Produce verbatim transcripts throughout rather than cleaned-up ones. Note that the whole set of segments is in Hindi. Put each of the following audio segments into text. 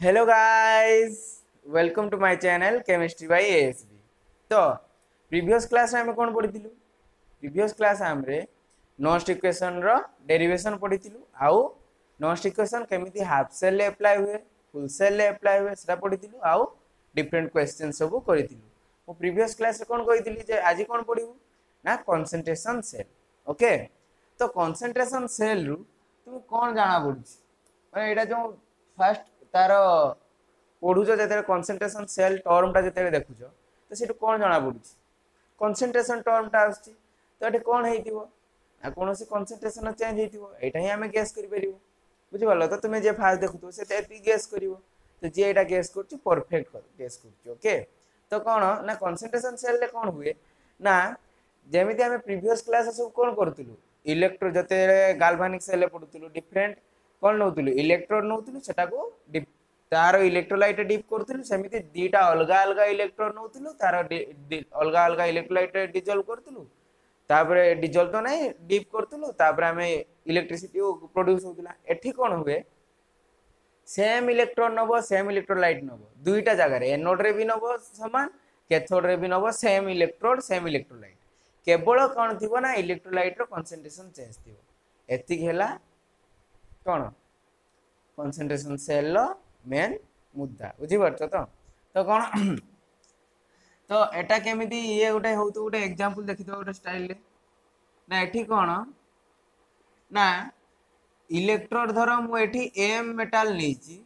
Hello guys, welcome to my channel chemistry by ASB. तो प्रीवियस क्लास में कौन पढ़ी प्रीवियस क्लास आमरे नॉस्ट इक्वेशन रो डेरिवेशन पढ़ी आउ नॉस्ट इक्वेशन केमिति हाफ सेल ले अप्लाई हुए फुल सेल ले अप्लाई हुए सेटा पढ़ी आउ डिफरेंट क्वेश्चन सब करी मो प्रीवियस क्लास रे कौन कही जे आज कौन पढ़ू ना कंसंट्रेशन सेल। ओके, तो कंसंट्रेशन सेल रु तुम कौन जाना पड़ू माने एटा जो फर्स्ट तार पढ़ुच जो कंसंट्रेशन सेल टर्मटा जो देखुच तो सीट कौन जना पड़ू कंसंट्रेशन टर्मटा आसुची तो ये कौन हो कौन कंसंट्रेशन चेंज हो ही आम गेस कर बुझिपाल। तो तुम्हें जे फास्ट देखु से गेस कर तो जी यहाँ गेस कर परफेक्ट गेस कर। ओके, तो कौन ना कंसंट्रेशन सेल रे कौन हुए ना जमी आम प्रीवियस क्लास सब कौन करूँ इलेक्ट्रो जो गाल्वानिक सेल पढ़ुलू डिफरेंट कौन नौ इलेक्ट्रोड नौ से तार इलेक्ट्रोलाइट डिप करूँ सेमती दीटा अलग अलग इलेक्ट्रोड नौ तार अलग अलग इलेक्ट्रोलाइट डिजल्व करूँ तापर डिजल्व तो नहीं डिप करूँ तापर आम इलेक्ट्रिसिटी प्रोड्यूस होता एठी कौन हुए सेम इलेक्ट्रोड नब सेम इलेक्ट्रोलाइट नब दुईटा जगार एनोड रे भी नब सामान कैथोड रे भी नब सेम इलेक्ट्रोड सेम इलेक्ट्रोलाइट केवल कौन थी ना इलेक्ट्रोलाइट रो कंसंट्रेशन चेंज थी एतिक है कौन कंसंट्रेशन सेल रो मेन मुद्दा बुझीपारछ तो तो कौन तो एटा केमिति ये गोटे हो तो गोटे एग्जांपल देखि तो गोटे स्टाइल ना एठी कौन ना इलेक्ट्रोड धर मु एठी एम मेटाल नेची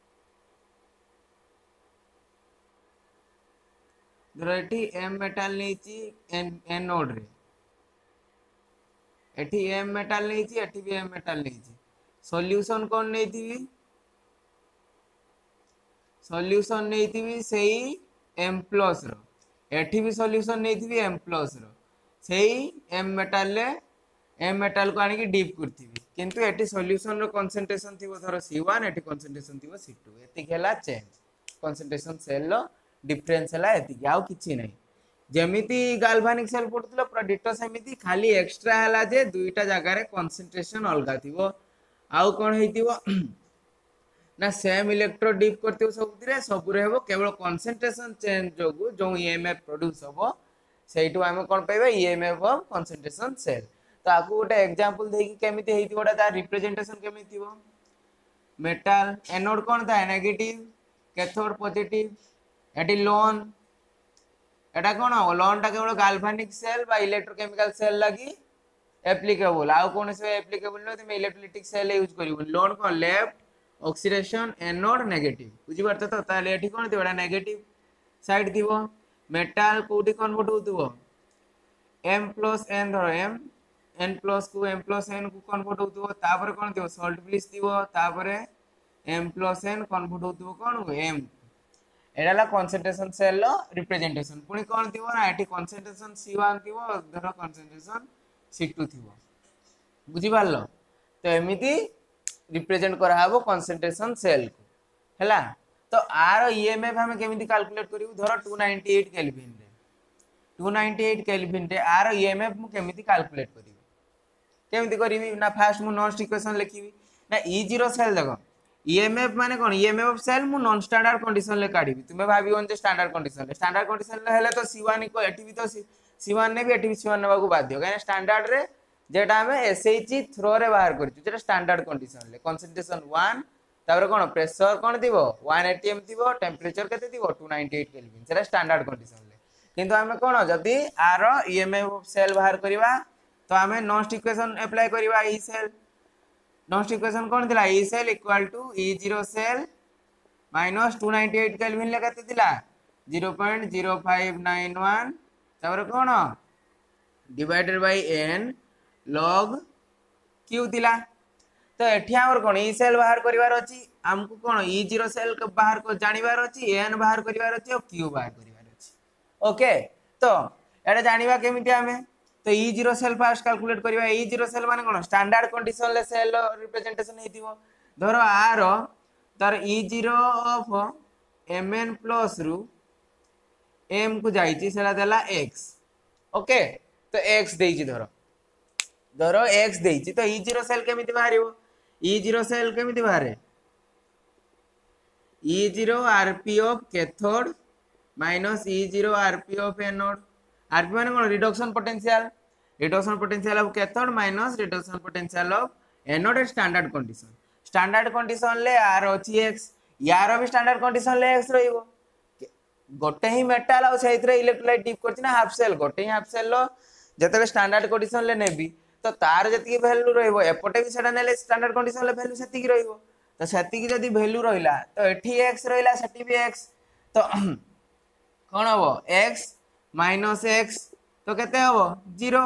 धर एठी एम मेटाल नेची एन एनोड रे एठी एम मेटाल नेची एठी भी एम मेटाल नेची सॉल्यूशन कौन नेथी सॉल्यूशन नहीं सही एम प्लस रो एठी भी सॉल्यूशन नहीं एम प्लस रो सही एम मेटाल ले एम मेटाल को आनी डीप करथी किंतु एठी सॉल्यूशन रो कंसंट्रेशन थी धर सी वन एठी कंसंट्रेशन थी सी टू एतिक हैला चेंज कंसंट्रेशन सेल रो डिफरेंस हैला एतिक आउ किछि नै जेमिति गाल्वानिक सेल पडुतलो पूरा डिटो सेमिति खाली एक्स्ट्रा हैला जे दुईटा जगह रे कंसंट्रेशन अलगा थिवो आउ कोन हेतिवो ना सेम इलेक्ट्रो डिप करते सब सब केवल कंसंट्रेशन चेंज जो जो ईएमएफ प्रोड्यूस हम से आम कौन पाइबा ईएमएफ ऑफ कंसंट्रेशन सेल। तो आपको गोटे एग्जांपल देकी केमिति हेति गोटा तार रिप्रेजेंटेशन केमिति थिबो मेटल एनोड कौन था नेगेटिव कैथोड पॉजिटिव एटी लोन एटा कौन लोन टा केवल गाल्वानिक सेल बा इलेक्ट्रोकेमिकल सेल लगी एप्लीकेबल आउ कौन से एप्लीकेबल न तुम इलेक्ट्रोलाइटिक सेल यूज करिवो लोन कौन लेफ्ट ऑक्सीडेशन एनोड नेगेटिव बुझीपारछ तो ताले एठी कोन थिबा नेगेटिव साइड थिबो मेटल कोठी कन्वर्ट होतुबो m प्लस n धरो m n प्लस को m प्लस n को कन्वर्ट होतुबो तापर कोन थिबो सॉल्ट प्लस थिबो तापर m प्लस n कन्वर्ट होतुबो कोन m एडाला कंसंट्रेशन सेल लो रिप्रेजेंटेशन पुनी कोन थिबो ना एठी कंसंट्रेशन सी वन थिबो धरो कंसंट्रेशन सी टू थिबो बुझीपारलो। तो एमिति रिप्रेजेंट करा हबो कंसंट्रेशन सेल को हैला। तो आर ईएमएफ हमें केमिति कैलकुलेट करिवु धरो टू नाइंटी एट केल्विन रे टू नाइंटी एट केल्विन रे आर ईएमएफ मु केमिति कैलकुलेट करिवि केमिति करिवि ना फास्ट मु नॉन इक्वेशन लिखिवि ना ई जीरो सेल देखो ईएमएफ माने कोन ईएमएफ ऑफ सेल मु नॉन स्टैंडर्ड कंडीशन ले काढिवि तुमे भाबियोन जे स्टैंडर्ड कंडीशन ले स्टैंडर्ड कंडीशन ले हेले तो सी वन इक्वल एटी भी तो सी वन ने भी एटी भी सी वन नेबा को बाध्य काहे स्टैंडर्ड रे जेटा हमें एसएचजी थ्रो रे बाहर करछु जेटा स्टैंडर्ड कंडीशन ले कंसंट्रेशन वन तापर कोन प्रेशर कोन दिबो वन एटी एम दिबो टेंपरेचर केते दिबो टू नाइंटी एट केल्विन जेटा स्टैंडर्ड कंडीशन ले किंतु हमें कोन जदी आर ईएमएफ ऑफ सेल बाहर करबा तो हमें नॉस्ट इक्वेशन अप्लाई करबा ई सेल नॉस्ट इक्वेशन कोन दिला E cell equal to E zero cell minus two ninety eight kelvin ले केते दिला zero point zero five nine one तापर कोन divided by n log Q दिला। तो एठी हमर कोन ई सेल बाहर करिवार अछि हमकु कोन ई जीरो सेल के बाहर को जानिबार अछि n बाहर करिवार अछि और q बाहर करिवार अछि। ओके, तो एटा जानिबा केमिति हमें तो E zero cell first calculate करिवा ई जीरो सेल माने कोन स्टैंडर्ड कंडीशन ले सेल रिप्रेजेंटेशन हेतिबो धरो आर तार E zero of mn plus रु m को जाईची सेला देला x। ओके, तो x देईची धरो धरो x देईची तो ई जीरो सेल केमिति बाहरिबो ई जीरो सेल केमिति बाहरे E zero RP of cathode minus E zero RP of anode. RP माने कोन reduction potential, reduction potential of cathode minus reduction potential of anode standard condition. Standard condition ले आर अछि एक्स, यार भी स्टैंडर्ड कंडीशन ले एक्स रहइबो। गोटे ही मेटाल आ सेइथरे इलेक्ट्रोलाइट डिप करछि ना हाफ सेल, गोटे ही हाफ सेल लो जतले स्टैंडर्ड कंडीशन ले नेबी तो तार जति वैल्यू रहइबो एपटे भी सेटा नेले स्टैंडर्ड कंडीशन ले वैल्यू सेति की रहइबो। तो सेति की जदी वैल्यू रहिला तो एठी एक्स रहिला सेति भी एक्स, तो कौन हबो x माइनस एक्स तो केते हबो जीरो।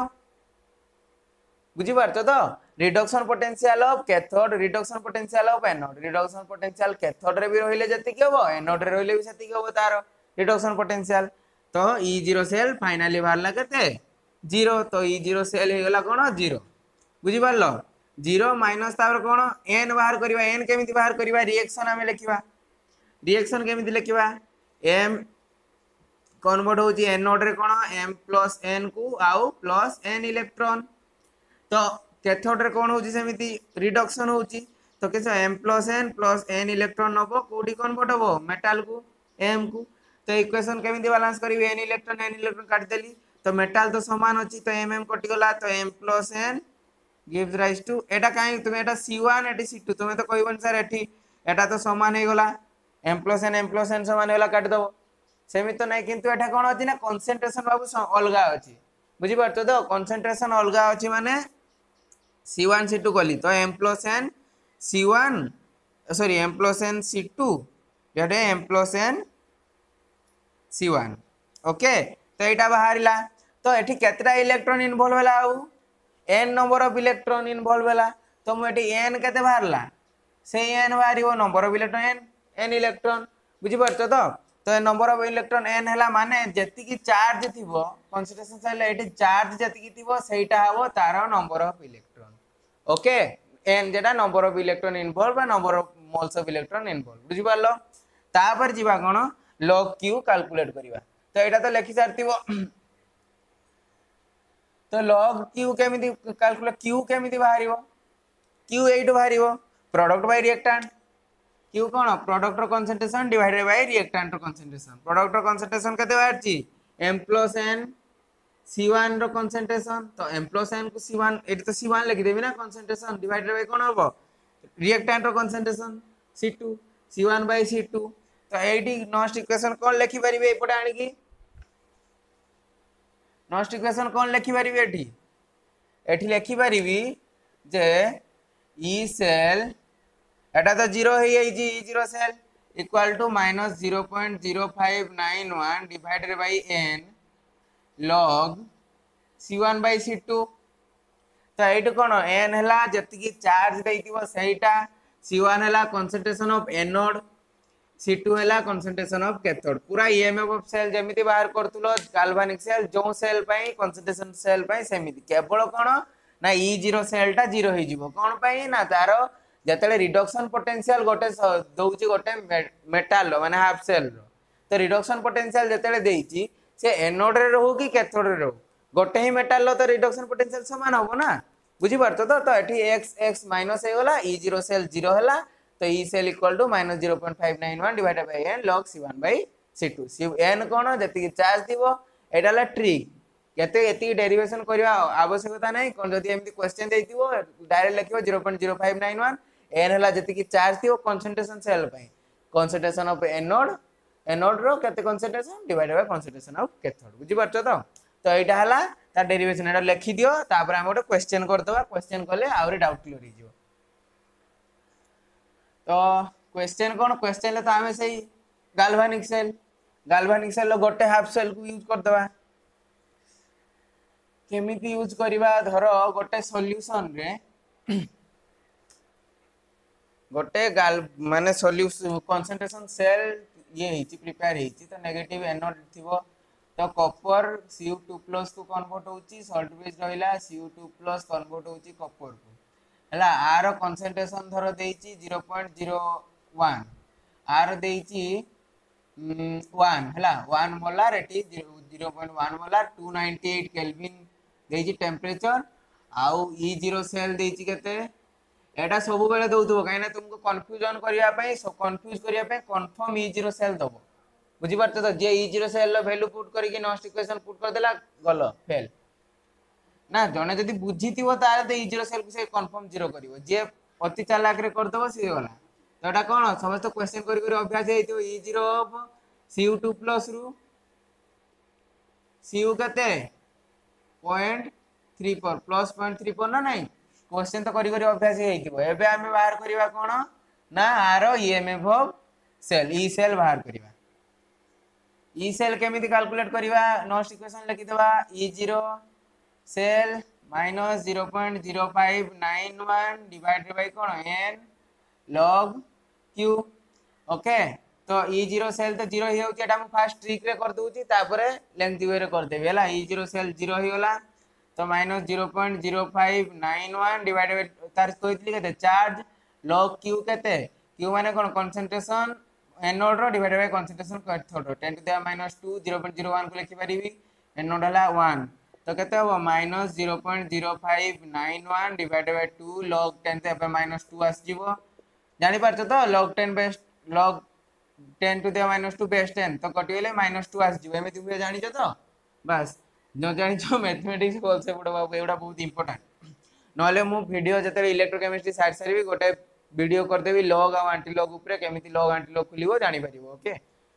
बुझी पारछो तो reduction potential of cathode reduction potential of anode, reduction potential cathode रे भी रहिले जति की हबो एनोड रे रहिले भी सेति की हबो तार रिडक्शन पोटेंशियल। तो ई जीरो सेल फाइनली बाहरला केते जीरो, तो ई जीरो सेल हे गला कोन जीरो। बुझी पारलो जीरो माइनस तापर कोन n बाहर करबा, n केमिति बाहर करबा रिएक्शन हमें लिखिबा, रिएक्शन केमिति लिखिबा m कन्वर्ट होची एनोड रे कोन m प्लस n को आउ प्लस n इलेक्ट्रॉन। तो कैथोड रे कोन होची सेमिति रिडक्शन होची तो केसे m plus n plus n electron नबो कोडी कन्वर्ट होबो मेटल को m को। तो इक्वेशन केमिति बैलेंस करिवे n इलेक्ट्रॉन n इलेक्ट्रॉन काट देली तो मेटल तो समान अछि तो m m कटि गला तो m plus n gives rise to एटा काई तुमे एटा सी वन एटी सी टू तुमे तो कहबन सर एठी एटा तो समान हे गला m plus n m plus n समान होला काट दबो सेमि तो नहीं, किंतु एटा कोन अछि ना कंसंट्रेशन बाबू अलगा अछि। बुझी पारतो तो कंसंट्रेशन अलगा अछि माने सी वन सी टू कली तो m plus n C one sorry m plus n C two याडे m plus n C one. Okay तो एटा बाहरिला तो एठी केतरा इलेक्ट्रॉन इन्वॉल्व होला आउ n number of electron involve होला तो म एठी n केते बाहरला से n बाहरिबो number of electron n n electron. बुझी पारतो तो तो नंबर ऑफ इलेक्ट्रॉन n हैला माने जति की चार्ज थिबो कंसंट्रेशन सेल एठी चार्ज जति की थिबो सेटा हबो तार number of electron. Okay n जेटा नंबर ऑफ इलेक्ट्रॉन इन्वॉल्व बा number of moles of electron involve. बुझी पारलो तापर जीवा कोन log q कैलकुलेट करिवा तो एटा तो लिखि सारतिबो तो log q केमिति कैलकुलेट q केमिति बाहरिबो q एट बाहरिबो प्रोडक्ट बाय रिएक्टेंट q कोन प्रोडक्ट रो कंसंट्रेशन डिवाइडेड बाय रिएक्टेंट रो कंसंट्रेशन। प्रोडक्ट रो कंसंट्रेशन केते बाहरची m plus n C one रो कंसंट्रेशन तो m प्लस n को सी वन एटी तो सी वन लिखि देबी ना कंसंट्रेशन डिवाइडेड बाय कोन हबो रिएक्टेंट रो concentration C two C one by C two. तो एटी नॉस्ट इक्वेशन कोन लिखि परिबे एपटे आनी की नॉस्ट इक्वेशन कोन लिखि परिबे एठी एठी लिखि परिबी जे ई सेल एटा तो जीरो है ये जी zero cell equal to minus zero point zero five nine one divided by n log C one by C two. तो एट कोन n हला जति की चार्ज दैतिबो सेटा सी वन हला concentration of anode C two हला कंसंट्रेशन ऑफ कैथोड। पूरा ईएमएफ ऑफ सेल जेमिति बाहर करतुलो गाल्वानिक सेल जो सेल पई कंसंट्रेशन सेल पई सेमिति केवल कोन ना ई जीरो सेल टा जीरो हे जिवो कोन पई ना तारो जतले रिडक्शन पोटेंशियल गोटे दउची गोटे मेटल माने हाफ सेल रो तो रिडक्शन पोटेंशियल जतले देइची से एनोड रे रहू कि कैथोड रे रहू गोटे ही मेटल लो तो रिडक्शन पोटेंशियल समान होबो ना। बुझी पारतो तो तो एठी x x माइनस हे गला ई जीरो सेल जीरो हला तो E cell equal to minus zero point five nine one divided by n log C one by C two. C n कोन जति की चार्ज दिबो एटाला ट्रिक केते एति डेरिवेशन करबा आवश्यकता नै कोन जति एमति क्वेश्चन देइतिबो डायरेक्ट लिखिबो zero point zero five nine one n हला जति की चार्ज दिबो कंसंट्रेशन सेल पई कंसंट्रेशन ऑफ एनोड एनोड रो केते concentration divided by concentration of cathode. बुझी पारछो तो तो एटा हला ता डेरिवेशन एटा लिखि दियो तापर हम ओटे क्वेश्चन करतबा क्वेश्चन करले आउरी डाउट क्लियर हो जिवो। तो क्वेश्चन कोन क्वेश्चन ले तो हमें सही गाल्वानिक सेल गाल्वानिक सेल गोटे हाफ सेल को यूज करदबा केमिति यूज करबा धरो गोटे सॉल्यूशन रे गोटे गाल माने सॉल्यूशन कंसंट्रेशन सेल ये हिची प्रिपेयर हिची तो नेगेटिव एनोड थिबो तो copper C U two plus को कन्वर्ट होची सॉल्ट बेस रहिला C U two plus convert होची कॉपर को हला आर कंसंट्रेशन धरो देइची जीरो पॉइंट जीरो वन आर देइची वन हला वन मोलार एटी zero point one molar two ninety eight kelvin देइची टेंपरेचर आउ ई जीरो सेल देइची केते एटा सब बेले दउथबो काहे ना तुमको कंफ्यूजन करिया पई सो कंफ्यूज करिया पई कंफर्म ई जीरो सेल दबो बुझी पारछ तो जे ई जीरो सेल लो वैल्यू पुट करके नेक्स्ट इक्वेशन पुट कर देला गलो फेल ना जने जदी बुझीथिबो तारे तो ई जीरो सेल को से कंफर्म जीरो करिवो जे अति चालाक रे कर दबो सी गला तो एटा कोन समस्त क्वेश्चन करी करी अभ्यास हेइतो E zero of C U two plus रु सी यू केते point three four plus point three four ना नहीं क्वेश्चन तो करी करी अभ्यास हेइतिबो एबे हमें बाहर करिवा कोन ना आर EMF of cell E cell बाहर करिवा ई सेल केमिति कैलकुलेट करिवा नेक्स्ट इक्वेशन लिखि देबा E zero cell minus zero point zero five nine one divided by कोन n log q ओके तो ई जीरो सेल तो जीरो ही होची एटा हम फर्स्ट ट्रिक रे कर दूची तापरे लेंथ वे रे कर देबे हला ई जीरो सेल जीरो ही होला तो minus zero point zero five nine one divided by तार कोइतली केते चार्ज log q केते q माने कोन कंसंट्रेशन एनोड रो divided by concentration cathode ten to the minus two zero point zero one को लिखि परिबी एनोड हला वन तो केते हो minus zero point zero five nine one divided by two log ten to minus to आस जीवो जानि पारछ तो log ten base log ten to the minus two base ten तो कटि गेले माइनस टू आस जीवो एमिति हुए जानि छ तो बस न जानि छ मैथमेटिक्स बोल से बड़ बाबू एडा बहुत इंपोर्टेंट नले मु वीडियो जते इलेक्ट्रोकेमिस्ट्री साइड सारी गोटे वीडियो कर देबी log आ एंटी log ऊपर केमिति log एंटी log खुलिवो जानि परिबो ओके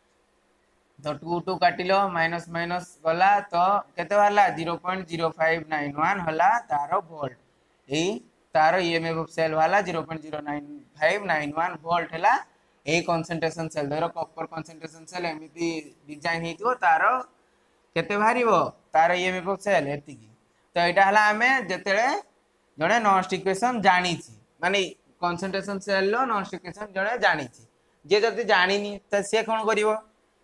तो टू टू काटिलो माइनस माइनस गला तो केते वाला zero point zero five nine one हला तारो वोल्ट ए तारो ईएमएफ ऑफ सेल वाला zero point zero five nine one volt हला ए कंसंट्रेशन सेल धरो कॉपर कंसंट्रेशन सेल एमिति डिजाइन हेतिबो तारो केते भारिबो तारो ईएमएफ ऑफ सेल एति की तो एटा हला हमें जतेले जणे नेक्स्ट इक्वेशन जानि छी माने कंसंट्रेशन सेल लो नेक्स्ट इक्वेशन जणे जानि छी जे जति जानिनी त से कोन करिवो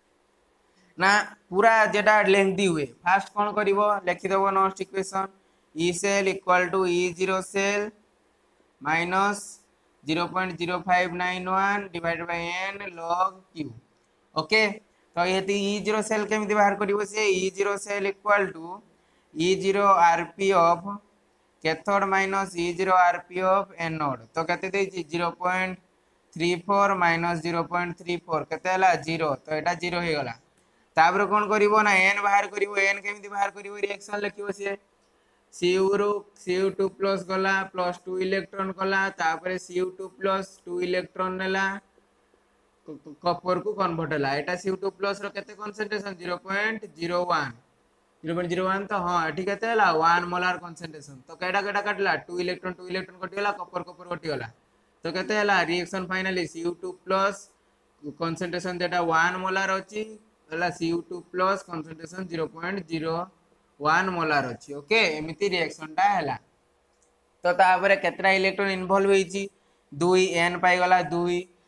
ना पूरा जेटा लेंथी हुए फास्ट कौन करिवो लिखि देबो next equation E cell equal to E zero cell minus zero point zero five nine one divided by n log q okay तो यदि ई जीरो सेल केमिति बाहर करिवो से E zero cell equal to E zero rp of cathode minus E zero rp of anode तो केते देछि zero point three four minus zero point three four केते हला जीरो तो एटा जीरो हे गला तापर कौन करिवो ना n बाहर करिवो n केमिति बाहर करिवो रिएक्शन लिखिवो से C U रो C U टू प्लस गला प्लस टू इलेक्ट्रॉन गला तापर C U two plus two electron नेला कॉपर को कन्वर्ट हला एटा C U टू प्लस रो केते concentration zero point zero one zero point zero one तो हां एठी केते हला वन मोलार कंसंट्रेशन तो केडा केडा काटला टू इलेक्ट्रॉन टू इलेक्ट्रॉन कटि हला कॉपर कॉपर कटि हला तो केते हला reaction finally C U two plus concentration जेटा वन मोलार अछि हला C U two plus concentration zero point zero one molar अछि ओके एमिति रिएक्शन टा हला तो तापरे केतरा इलेक्ट्रॉन इन्वॉल्व होईची टू n पाई गला टू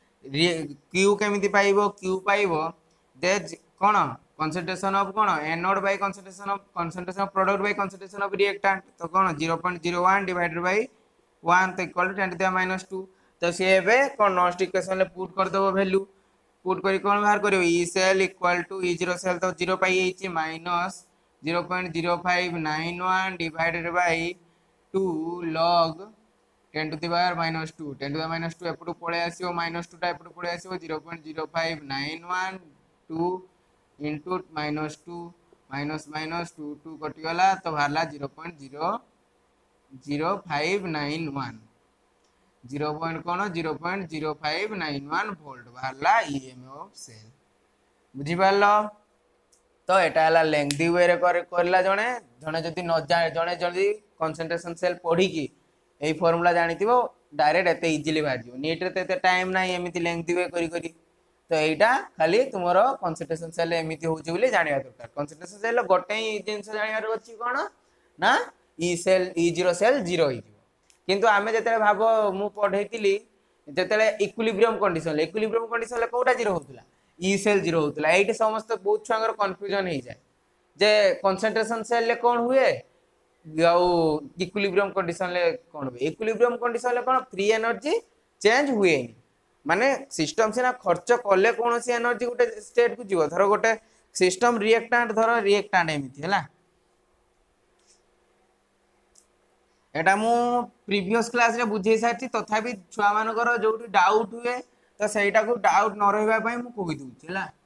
q केमिति पाइबो q पाइबो दे कोन कंसंट्रेशन ऑफ कोन anode by concentration of concentration of product by concentration of reactant तो कोन zero point zero one divided by one तो equal to ten to the minus two तो से बे कोन नेक्स्ट इक्वेशन ले पुट कर दबो वैल्यू पुट करी कौन बाहर करियो E cell equal to E zero cell तो जीरो पाई एची minus zero point zero five nine one divided by two log ten to the power minus two ten to the minus two एपटू पळे आसीओ माइनस टू टा एपटू पळे आसीओ zero point zero five nine one two into minus two minus minus two two कटि गला तो बाहरला zero point zero zero five nine one zero point कौन zero point zero five nine one volt बाहरला ईएमएफ ऑफ सेल बुझी पारलो तो एटा हला लेंथी वे रे कर करला जणे जणे जदी न जाने जणे जदी कंसंट्रेशन सेल पढी की एई फार्मूला जानितिबो डायरेक्ट एते इजीली बाहर जिवो नीट रे ते टाइम नाही एमिति लेंथी वे करी करी तो एटा खाली तुमरो कंसंट्रेशन सेल एमिति होउची बोली जानिया दरकार कंसंट्रेशन सेल गोटे ही जिंस जानियार अछि कोन ना E cell E zero cell zero ही किंतु आमे जते भाबो मु पढैतिली जते इक्विलिब्रियम कंडीशन इक्विलिब्रियम कंडीशन ले कोटा जीरो होतला ई सेल जीरो होतला एठी समस्त बहुत छांगर कंफ्यूजन हो जाए जे कंसंट्रेशन सेल ले कोन हुए गाउ इक्विलिब्रियम कंडीशन ले कोन हुए इक्विलिब्रियम कंडीशन ले कोन फ्री एनर्जी चेंज हुए माने सिस्टम से ना खर्च कले कोनोसी एनर्जी गोटे स्टेट को जीवो धरो गोटे सिस्टम रिएक्टेंट धरो रिएक्टेंट एमिति हला एटा मु प्रीवियस क्लास रे बुझे सारी तथापि छुआ मानकर जो डाउट हुए तो सहीटा को डाउट न रही मु कही दूची है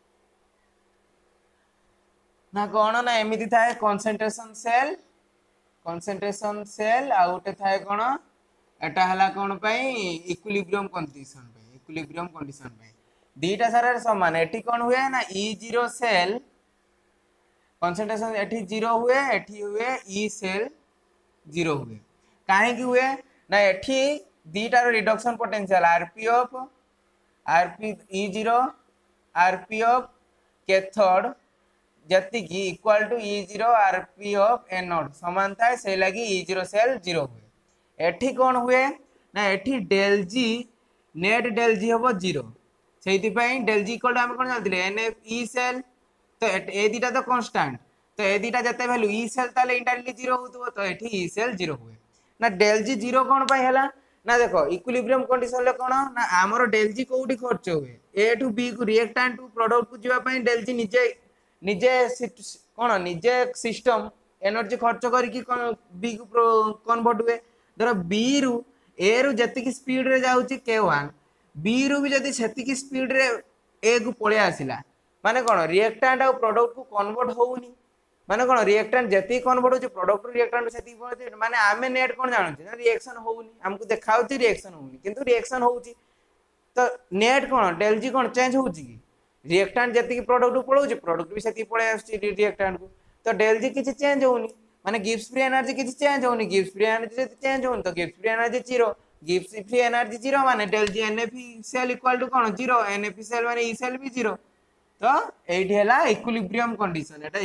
ना कौन ना एमती थाए कंसंट्रेशन सेल कंसंट्रेशन सेल आ गोटे थाए कौन एटा हला कौन इक्विलिब्रियम कंडीशन इक्विलिब्रियम कंडीशन दीटा सारा समान एठी कौन हुए ना ई जीरो सेल कंसंट्रेशन एठी जीरो हुए एठी हुए ई सेल जीरो हुए कहीं हुए ना एठी दीटार reduction potential RP of RP E zero RP of cathode जति की equal to E zero RP of anode समान थाए से लगी ई जीरो सेल जीरो हुए एठी कौन हुए ना एठी del G net del G हम जीरो से डेल जी इक्वल टू आम कौन जानते एन एफ ई सेल तो ए दीटा तो कांस्टेंट तो ए दीटा जते वैल्यू ई सेल ताले इंटायरली जीरो होतबो तो एठी ई सेल जीरो हुए ना डेल जी जीरो कौन पाई हला ना देखो इक्विलिब्रियम कंडीशन ले कौन ना आमर डेल जी कोठी खर्च हुए ए टू बी को रिएक्टेंट टू प्रोडक्ट को जीवा पई डेल जी निजे निजे कौन निजे सिस्टम एनर्जी खर्च करके बी को कन्वर्ट हुए धर बी रु ए रु जति स्पीड रे जाउची के वन बी रु भी जति सेति स्पीड रे ए को पळे आसिला माने कौन रिएक्टेंट और प्रोडक्ट को कन्वर्ट होउनी माने कौन रिएक्टेंट जति कन्वर्ट होची प्रोडक्ट रिएक्टेंट सेति माने आमे नेट कौन जानछि ना रिएक्शन होउनी हमको देखाउची रिएक्शन होउनी किंतु रिएक्शन होउची तो नेट कौन डेल जी कौन चेंज होउची की रिएक्टेंट जति प्रोडक्ट पळौची प्रोडक्ट भी सेति पळे आछि रिएक्टेंट को तो डेल जी किछि चेंज होउनी माने गिब्स फ्री एनर्जी किछि चेंज होउनी गिब्स फ्री एनर्जी जति चेंज होउनी तो Gibbs free energy zero Gibbs free energy zero माने del G NF cell equal to कौन जीरो एनएफ सेल माने ई सेल भी जीरो तो एठी हला इक्विलिब्रियम कंडीशन एटा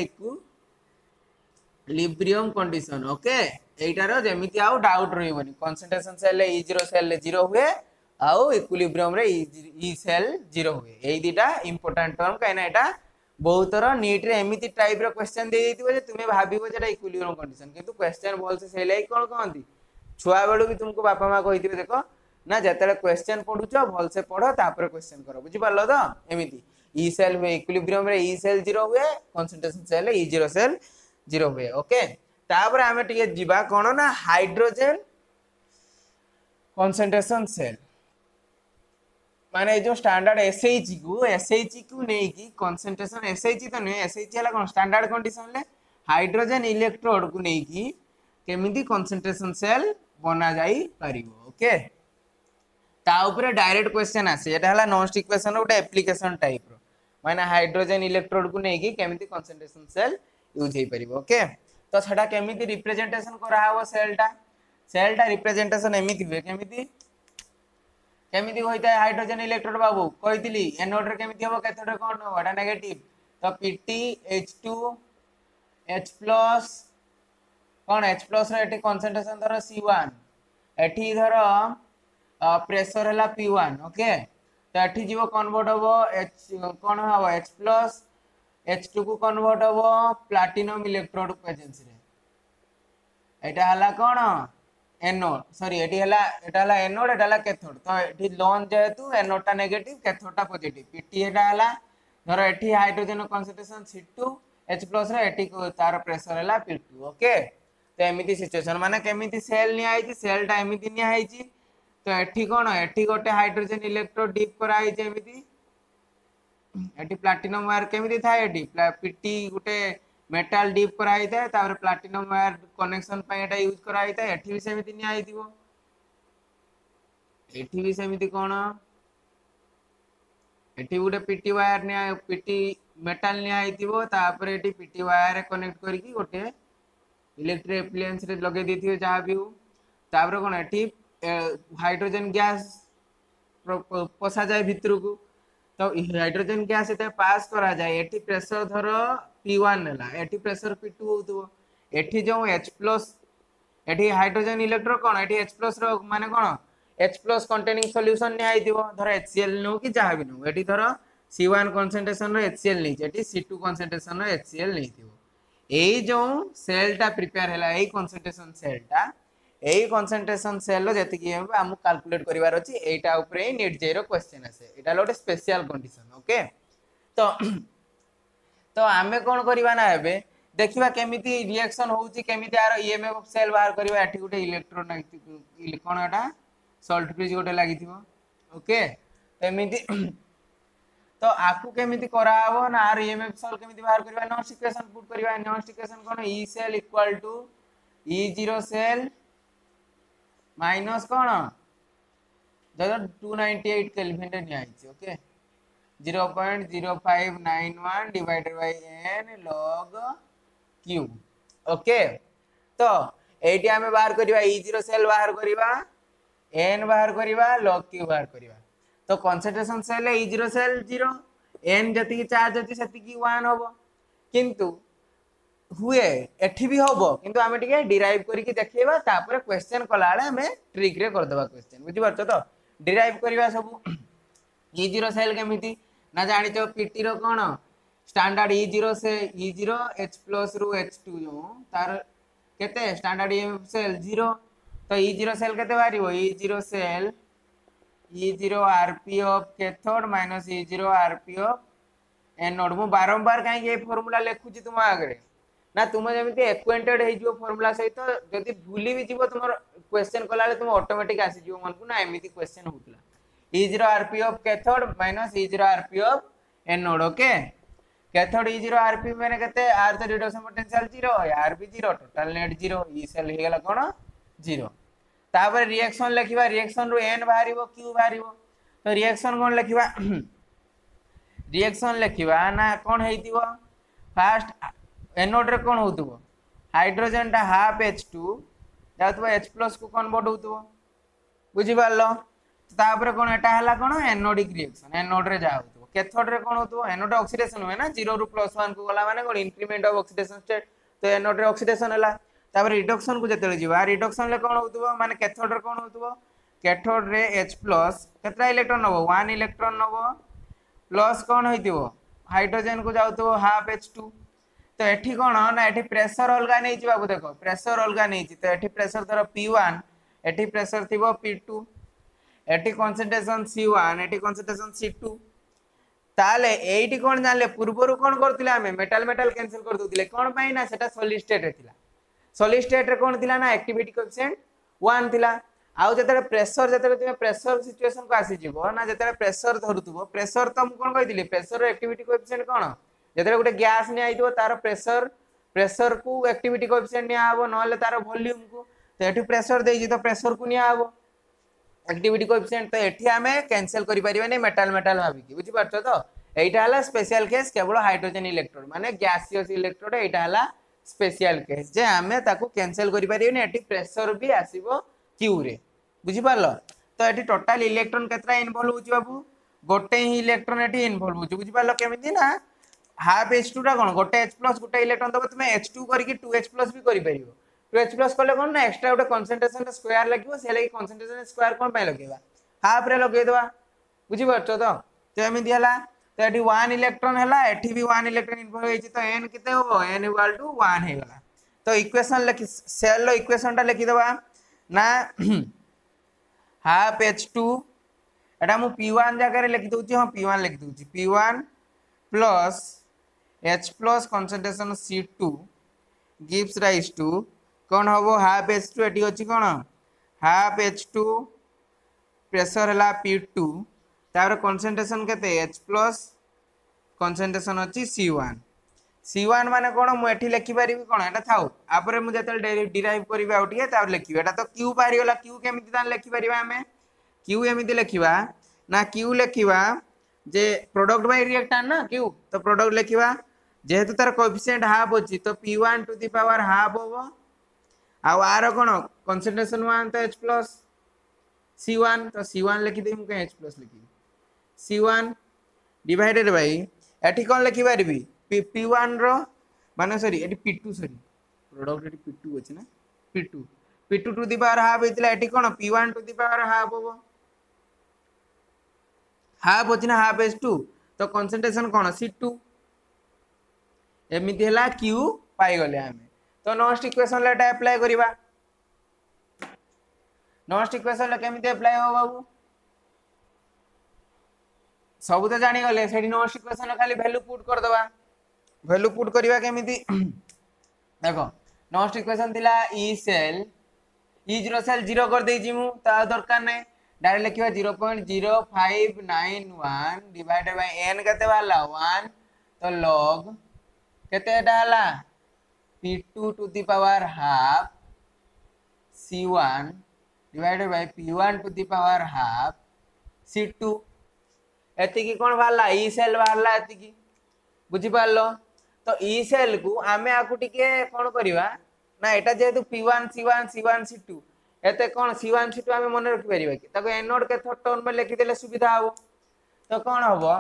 इक्विलिब्रियम कंडीशन ओके एटारो जेमिति आउ डाउट रहिबनी concentration cell E zero cell zero हुए आउ इक्विलिब्रियम रे ई सेल जीरो हुए एई दीटा इंपोर्टेंट टर्म काइना एटा बहुत थर नीट रे एमिति टाइप रो क्वेश्चन दे देथिबो जे तुमे भाबिबो जेटा इक्विलिब्रियम कंडीशन किंतु क्वेश्चन बोल से सेले कोन कहंती छुआ बेलू भी तुमको बापा माँ कहिथिबे देखो ना जतले क्वेश्चन पढुछ भल से पढो तापर क्वेश्चन करो बुझि पारलो तो एमिति ई सेल हुए इक्विलिब्रियम रे ई सेल जीरो हुए concentration cell E zero cell zero हुए ओके तापर हमें टिके जिबा कोन ना हाइड्रोजन कंसंट्रेशन सेल माने जो स्टैंडर्ड एसएच को एसएच को नहीं की कंसंट्रेशन एसएच तो नहीं एसएच हला कोन स्टैंडर्ड कंडीशन ले हाइड्रोजन इलेक्ट्रोड को नहीं की केमिति कंसंट्रेशन सेल बना जाई परिबो ओके ता ऊपर डायरेक्ट क्वेश्चन आसे एटा हला नॉन स्टिक क्वेश्चन गोटे एप्लीकेशन टाइप रो माने हाइड्रोजन इलेक्ट्रोड को नहीं की केमिति कंसंट्रेशन सेल यूज हे परिबो ओके तो छडा केमिति रिप्रेजेंटेशन करा हबो सेलटा सेलटा रिप्रेजेंटेशन एमिति हुए केमिति केमिति होइता हाइड्रोजन इलेक्ट्रोड बाबू कहितली एनोड रे केमिति हबो कैथोड रे कोन हबो एटा नेगेटिव तो PT H two H plus कौन H प्लस रे एटी कंसंट्रेशन धर C वन एटी धर प्रेशर हला P वन ओके तो एटी जीवो कन्वर्ट हबो H कोन हबो H प्लस H टू को कन्वर्ट हबो प्लैटिनम इलेक्ट्रोड प्रेजेंस रे एटा हला कोन एनोड सॉरी एटी हला एटा हला एनोड एटा हला कैथोड तो एटी लोन जेहेतु एनोड टा नेगेटिव कैथोड टा पॉजिटिव पीटी एटा हला धर एटी hydrogen concentration C two H plus रे एटी को तार प्रेशर हला P टू ओके तो एमिति सिचुएशन माने केमिति सेल निया आइछि सेल टा एमिति निया आइछि तो एठी कोन एठी गोटे हाइड्रोजन इलेक्ट्रोड डीप करा आइछि एमिति एठी प्लैटिनम वायर केमिति थाए एठी पीटी गोटे मेटल डीप करा आइता तापर प्लैटिनम वायर कनेक्शन पय एटा यूज करा आइता एठी भी सेमिति निया आइथिबो एठी भी सेमिति कोन एठी गोटे पीटी वायर निया पीटी मेटल निया आइथिबो तापर एठी पीटी वायर कनेक्ट करके गोटे इलेक्ट्रिक एप्लायंस रे लगे देथियो जहा भी तापर कोन एठी हाइड्रोजन गैस पसा जाए भितर को तो हाइड्रोजन गैस एते पास करा जाए एठी प्रेशर धर P वन नेला एठी प्रेशर P टू होतबो एठी जो H प्लस एठी हाइड्रोजन इलेक्ट्रोड कोन एठी H प्लस रो माने कोन H प्लस कंटेनिंग सॉल्यूशन ने आइदिबो धर HCl नो कि जहा भी नो एठी धर C वन कंसंट्रेशन रो HCl नै एठी C टू कंसंट्रेशन रो HCl नै दिबो एई जो सेल टा प्रिपेयर हैला एई कंसंट्रेशन सेल टा एई कंसंट्रेशन सेल रो जति कि हम कैलकुलेट करिवार अछि एटा ऊपर ए नीट जे रो क्वेश्चन आसे एटा लोटे स्पेशल कंडीशन ओके तो तो आमे कोन करिवा ना हेबे देखिबा केमिति रिएक्शन होउची केमिति आर ईएमएफ सेल बाहर करबा एठी गोटे इलेक्ट्रोन कोन एटा सॉल्ट ब्रिज गोटे लागिथिबो ओके एमिति तो आकु केमिति करा हबो ना आर ईएमएफ सेल केमिति बाहर करबा नॉस्ट इक्वेशन पुट करबा नॉस्ट इक्वेशन कोन E cell equal to E zero cell minus कोन जब टू नाइंटी एट केल्विन रे नियाइछ okay zero point zero five nine one divided by n log q okay तो एटी हमें बाहर करबा ई जीरो सेल बाहर करबा n बाहर करबा log q बाहर करबा तो concentration cell E zero cell zero n जति चार्ज जति सेति की वन होबो किंतु हुए एठी भी होबो किंतु हमें टिके डिराइव करिकि देखैबा तापर क्वेश्चन कलाळे हमें ट्रिक रे कर देबा क्वेश्चन बुझि परछो तो डिराइव करबा सब ई जीरो सेल केमिति ना जानि तो पीटी रो कोन स्टैंडर्ड ई जीरो से ई जीरो h प्लस रु h टू जो तार केते स्टैंडर्ड ई सेल जीरो तो ई जीरो सेल केते बारिबो E zero cell E zero RP of cathode minus E zero RP of anode मु बारंबार काहे ये फार्मूला लिखुची तुम आगे ना तुम जेमिति एक्वेंटेड हे जो फार्मूला सहित जदी भूली भी जीवो तुम क्वेश्चन कलाले तुम ऑटोमेटिक आसी जीवो मन को ना एमिति क्वेश्चन होतला E zero RP of cathode minus E zero RP of anode okay cathode E zero RP माने कते आर तो रिडक्शन पोटेंशियल जीरो आर भी zero total net zero E cell हे गेला कोन जीरो तापर रिएक्शन लिखिबा रिएक्शन रो n बाहरिबो q बाहरिबो तो रिएक्शन कोन लिखिबा रिएक्शन लिखिबा ना कोन हेतिबो फर्स्ट एनोड रे कोन होतबो हाइड्रोजन टा हाफ एच टू जातबो H प्लस को कन्वर्ट होतबो बुझि पारलो तापर कोन एटा हला कोन एनोडिक रिएक्शन एनोड रे जा होतबो कैथोड रे कोन होतबो एनोड ऑक्सीडेशन होय ना जीरो रु प्लस वन को गला माने कोन इंक्रीमेंट ऑफ ऑक्सीडेशन स्टेट तो एनोड रे ऑक्सीडेशन हला तापर रिडक्शन को जतेले जीवा रिडक्शन ले कोन होतबो माने कैथोड रे कोन होतबो कैथोड रे H प्लस केतरा इलेक्ट्रॉन नबो वन इलेक्ट्रॉन नबो प्लस कोन होइतिबो हाइड्रोजन को जाउतबो हाफ H टू तो एठी कोन ना एठी प्रेशर अलगा नै छि बाबू देखो प्रेशर अलगा नै छि तो एठी प्रेशर धरो P वन एठी प्रेशर थिबो P टू एठी कंसंट्रेशन C वन एठी कंसंट्रेशन C टू ताले एठी कोन जानले पूर्वरु कोन करतिला हमें मेटल मेटल कैंसिल कर दोतिले कोन पई ना सेटा सॉलिड स्टेट रे थिला सॉलिड स्टेट रे कोन थिला ना एक्टिविटी कोएफिशिएंट वन थिला आउ जतरे प्रेशर जतरे तुमे प्रेशर सिचुएशन को आसी जिवो ना जतरे प्रेशर धरुतबो प्रेशर त हम कोन कहिदिले प्रेशर रो एक्टिविटी कोएफिशिएंट कोन जतरे गुटे गैस ने आइतो तार प्रेशर प्रेशर को एक्टिविटी कोएफिशिएंट निया आबो नले तार वॉल्यूम को तो एठी प्रेशर देई तो प्रेशर को निया आबो एक्टिविटी कोएफिशिएंट तो एठी हमें कैंसिल करि परिबा नै मेटल मेटल भाबी कि बुझि परछो तो एटा हला स्पेशल केस केवल हाइड्रोजन इलेक्ट्रोड माने गैसियस इलेक्ट्रोड एटा हला स्पेशल केस जे हमें ताको कैंसिल करि परिबे नै एठी प्रेशर भी आसीबो क्यू रे बुझि पारलो तो एठी टोटल इलेक्ट्रॉन केतरा इन्वॉल्व होची बाबू गोटे ही इलेक्ट्रॉन एठी इन्वॉल्व होची बुझि पारलो केमिति ना हाफ H टू टा कोन गोटे H प्लस गोटे इलेक्ट्रॉन दबो तुमे H टू करी कि टू H प्लस भी करि परिबो टू H प्लस करले कोन ना एक्स्ट्रा गोटे कंसंट्रेशन स्क्वायर लागिवो से लागि कंसंट्रेशन स्क्वायर कोन पय लगेबा हाफ रे लगेय देबा बुझि परछो तो तो एमिति हला तो एठी वन इलेक्ट्रॉन हला एठी भी वन इलेक्ट्रॉन इन्वॉल्व होई छि तो n केते होबो n इक्वल टू वन हे गला तो इक्वेशन लिखि सेल लो इक्वेशन टा लिखि देबा ना हाफ H टू एटा मु P वन जगह रे लिखि दोछि हां P वन लिखि दोछि P one plus H plus concentration C two gives rise to कौन हबो हाफ H टू एटी अछि कोन हाफ H टू प्रेशर हला P टू तार कंसंट्रेशन केते H plus कंसंट्रेशन अछि C वन C वन माने कोन मु एठी लिखि परिबी कोन एटा थाउ आपरे मु जतल डिराइव करिबा आउटिए तार लिखिबा एटा तो Q पारि गला Q केमिति तान लिखि परिबा हमें Q एमिति लिखिबा ना Q लिखिबा जे प्रोडक्ट बाय रिएक्टेंट ना Q तो प्रोडक्ट लिखिबा जेहेतु तार कोएफिशिएंट हाफ अछि तो P one to the power half होबो आ आर कोन कंसंट्रेशन वन तो H प्लस C वन तो C वन लिखि देम के H प्लस लिखि C वन डिवाइडेड बाय एठी कोन लिखि परबी P वन रो माने सॉरी एठी P टू सॉरी प्रोडक्ट एठी P टू अछि ना P two P two to the power half हेतिला एठी कोन P one to the power half होबो हाफ अछि ना हाफ H टू तो कंसंट्रेशन कोन C टू एमिति हला Q पाई गले हमें तो नॉस्ट इक्वेशन लेटा अप्लाई करिबा नॉस्ट इक्वेशन ले केमिति अप्लाई हो बाबू सब तो जानि गले सेठी नॉस्ट इक्वेशन खाली वैल्यू पुट कर दबा वैल्यू पुट करिबा केमिति देखो नेक्स्ट इक्वेशन थिला E cell E zero cell zero कर देछि मु ता दरकार नै डायरेक्ट लिखिबा zero point zero five nine one divided by n केते वाला वन तो log केते एटा हला p two to the power half c one divided by p one to the power half c two एति की कोन वाला ई सेल वाला एति की बुझी पारलो तो ई सेल को आमे आकु टिके कोन करबा ना एटा जेतु p one c one c one c two एते कोन c वन c टू आमे मन रखि परिबा कि ताको n नोड के थर्ड टर्म में लिखि देले सुविधा हो तो कोन हबो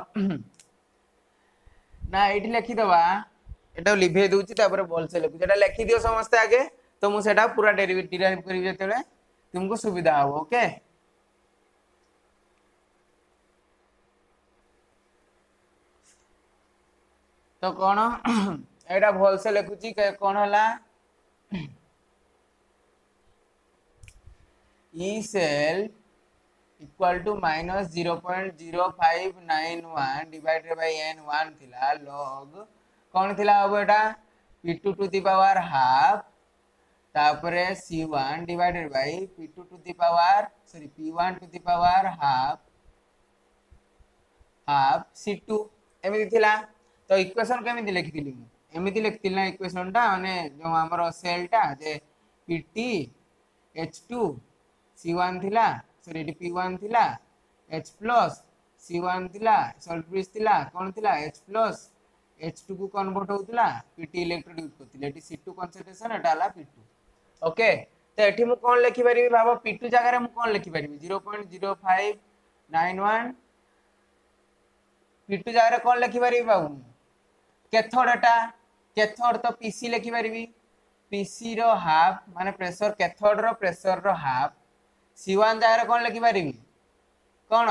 ना एठी लिखि दबा एटा लिभे दोछि तापर बोल से लिखु जेटा लिखि दियो समस्त आगे तो मु सेटा पूरा डेरिवेटिव डिराइव करिबे जेतेले तुमको सुविधा हो ओके तो कौन एटा भल से लिखुची कौन हला E cell equal to minus zero point zero five nine one divided by n one थिला लॉग कौन थिला अब एटा p two to the power half तापरे c one divided by p two to the power sorry p one to the power half half c two एमिति थिला तो इक्वेशन केमिति लिखिथिली मु एमिति लिखिथिल ना इक्वेशन टा माने जो हमर सेल टा जे pt h two c one थिला सॉरी एटी p वन थिला h प्लस c वन थिला सॉल्ट ब्रिज थिला कोन थिला h प्लस h टू को कन्वर्ट होतिला pt इलेक्ट्रोड यूज करथिले एटी c टू कंसंट्रेशन एटा हला p टू ओके तो एठी मु कोन लिखि परिबी भाबो p टू जगह रे मु कोन लिखि परिबी zero point zero five nine one p two जगह रे कोन लिखि परिबी बाबू कैथोड एटा कैथोड तो pc लिखि परिबी pc रो हाफ माने प्रेशर कैथोड रो प्रेशर रो हाफ c वन जगह रे कोन लिखि परिबी कोन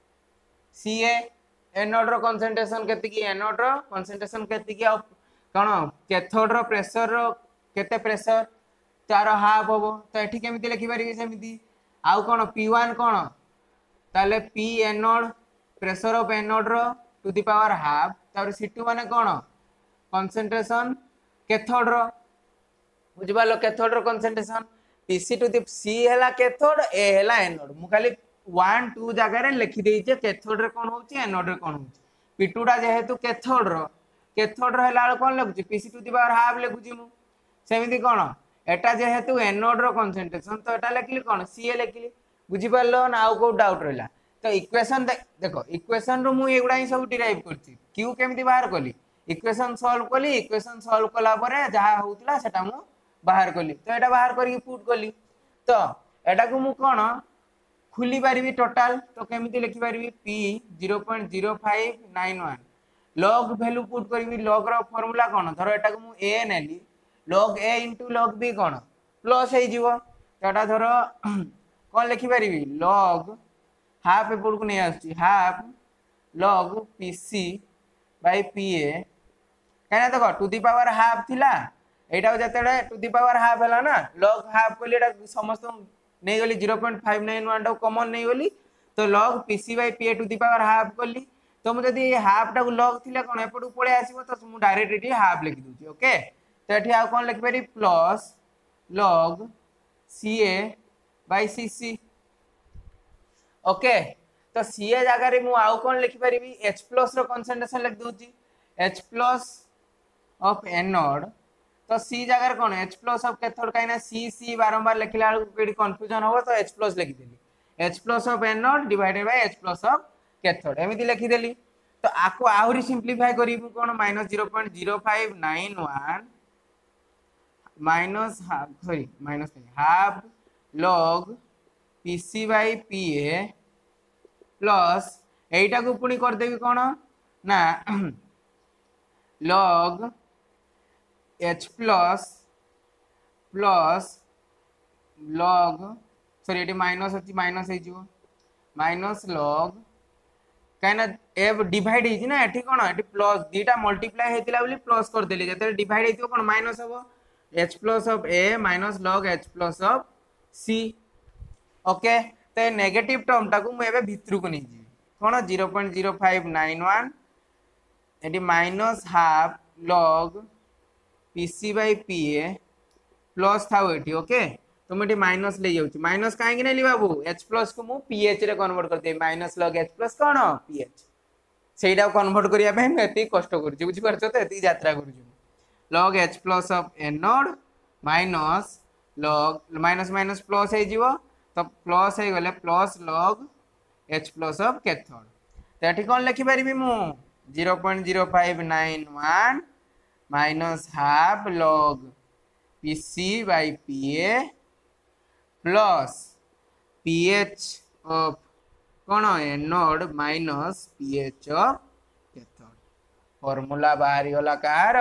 ca एनोड रो कंसंट्रेशन केते की एनोड रो कंसंट्रेशन केते की कोन कैथोड रो प्रेशर रो केते प्रेशर तार हाफ होबो तो एठी केमिति लिखि परिबी सेमिति आउ कोन p वन कोन ताले p anode pressure of anode रो टू द पावर हाफ तार c टू माने कोन कंसंट्रेशन कैथोड रो बुझबालो कैथोड रो concentration pc to the c हैला कैथोड a हैला एनोड मु खाली वन टू जगह रे लिखि देई जे कैथोड रे कोन होची एनोड रे कोन होची p टू डा जेहेतु कैथोड रो कैथोड रो हैला कोन लिखुची pc to the power half लिखुची मु सेमिति कोन एटा जेहेतु एनोड रो कंसंट्रेशन तो एटा लिखली कोन ca लिखली बुझी पारलो ना आउ को डाउट रहला तो इक्वेशन देखो इक्वेशन रो मु एगुडा ही सब डिराइव करछि q केमिति बाहर कली इक्वेशन सॉल्व कली इक्वेशन सॉल्व कला परे जहा होउतला सेटा मु बाहर कली तो एटा बाहर करी पुट कली तो एटा को मु कोन खुली पारिबी टोटल तो केमिति लिखि पारिबी p zero point zero five nine one log value put करबी log रो फार्मूला कोन धरो एटा को मु a नेली log a into log b कोन प्लस हे जीवो तो एटा धरो कोन लिखि पारिबी log हाफ एपुर को नै आछि half log pc by pa कहना देखो टू दी पावर हाफ थिला एटा जतेडे टू दी पावर हाफ हैला ना log हाफ कोली एटा समस्त नै गली zero point five nine one टा कॉमन नै गली तो log pc by pa to the power half कोली तो मु जदी हाफ टा को log थिला कोन एपटू पळे आसीबो तो मु डायरेक्ट एटी हाफ लिखि दूची ओके तो एठी आ कोन लिखि पारी plus log ca by cc okay तो ca जगह रे मु आउ कोन लिखि परिबी h प्लस रो कंसंट्रेशन लिख दूची h प्लस ऑफ एनोड तो c जगह रे कोन h प्लस ऑफ कैथोड काइना c c बारंबार लिखला केडी कंफ्यूजन होबो तो h प्लस लिखि देली h plus of anode divided by h plus of cathode एमिति लिखि देली तो आको आहुरी सिंपलीफाई करिबु कोन minus zero point zero five nine one minus half sorry minus half log pc by pa plus एटा को पुनी कर देबी कोन ना log h plus plus log sorry एटी माइनस अछि माइनस हे जिवो माइनस log काना f डिवाइड हे ना एठी कोन एठी प्लस दीटा मल्टीप्लाई हेतिला बोली प्लस कर देली जते डिवाइड हेतियो कोन माइनस हबो h plus of a minus log h plus of c okay तो नेगेटिव टर्म टाकू मु एबे भितरु को नै जी कोन zero point zero five nine one एटी minus half log PC by PA plus था ये ओके तो मुझे माइनस ले जाऊँ माइनस कहीं नहीं बाबू एच प्लस को मुझे पीएच रे कन्वर्ट कर दे माइनस लग एच प्लस कौन पीएच से कन्वर्ट करने मुझे कष्ट कर बुझीपार तो ये यात्रा कर log H plus of anode minus log minus minus plus हो तो प्लस हो गले प्लस लग एच प्लस ऑफ कैथोड तो ये कौन लिखिपारि मु zero point zero five nine one minus half log PC by PA plus pH of कौन anode minus pH of cathode formula बाहरी गला कार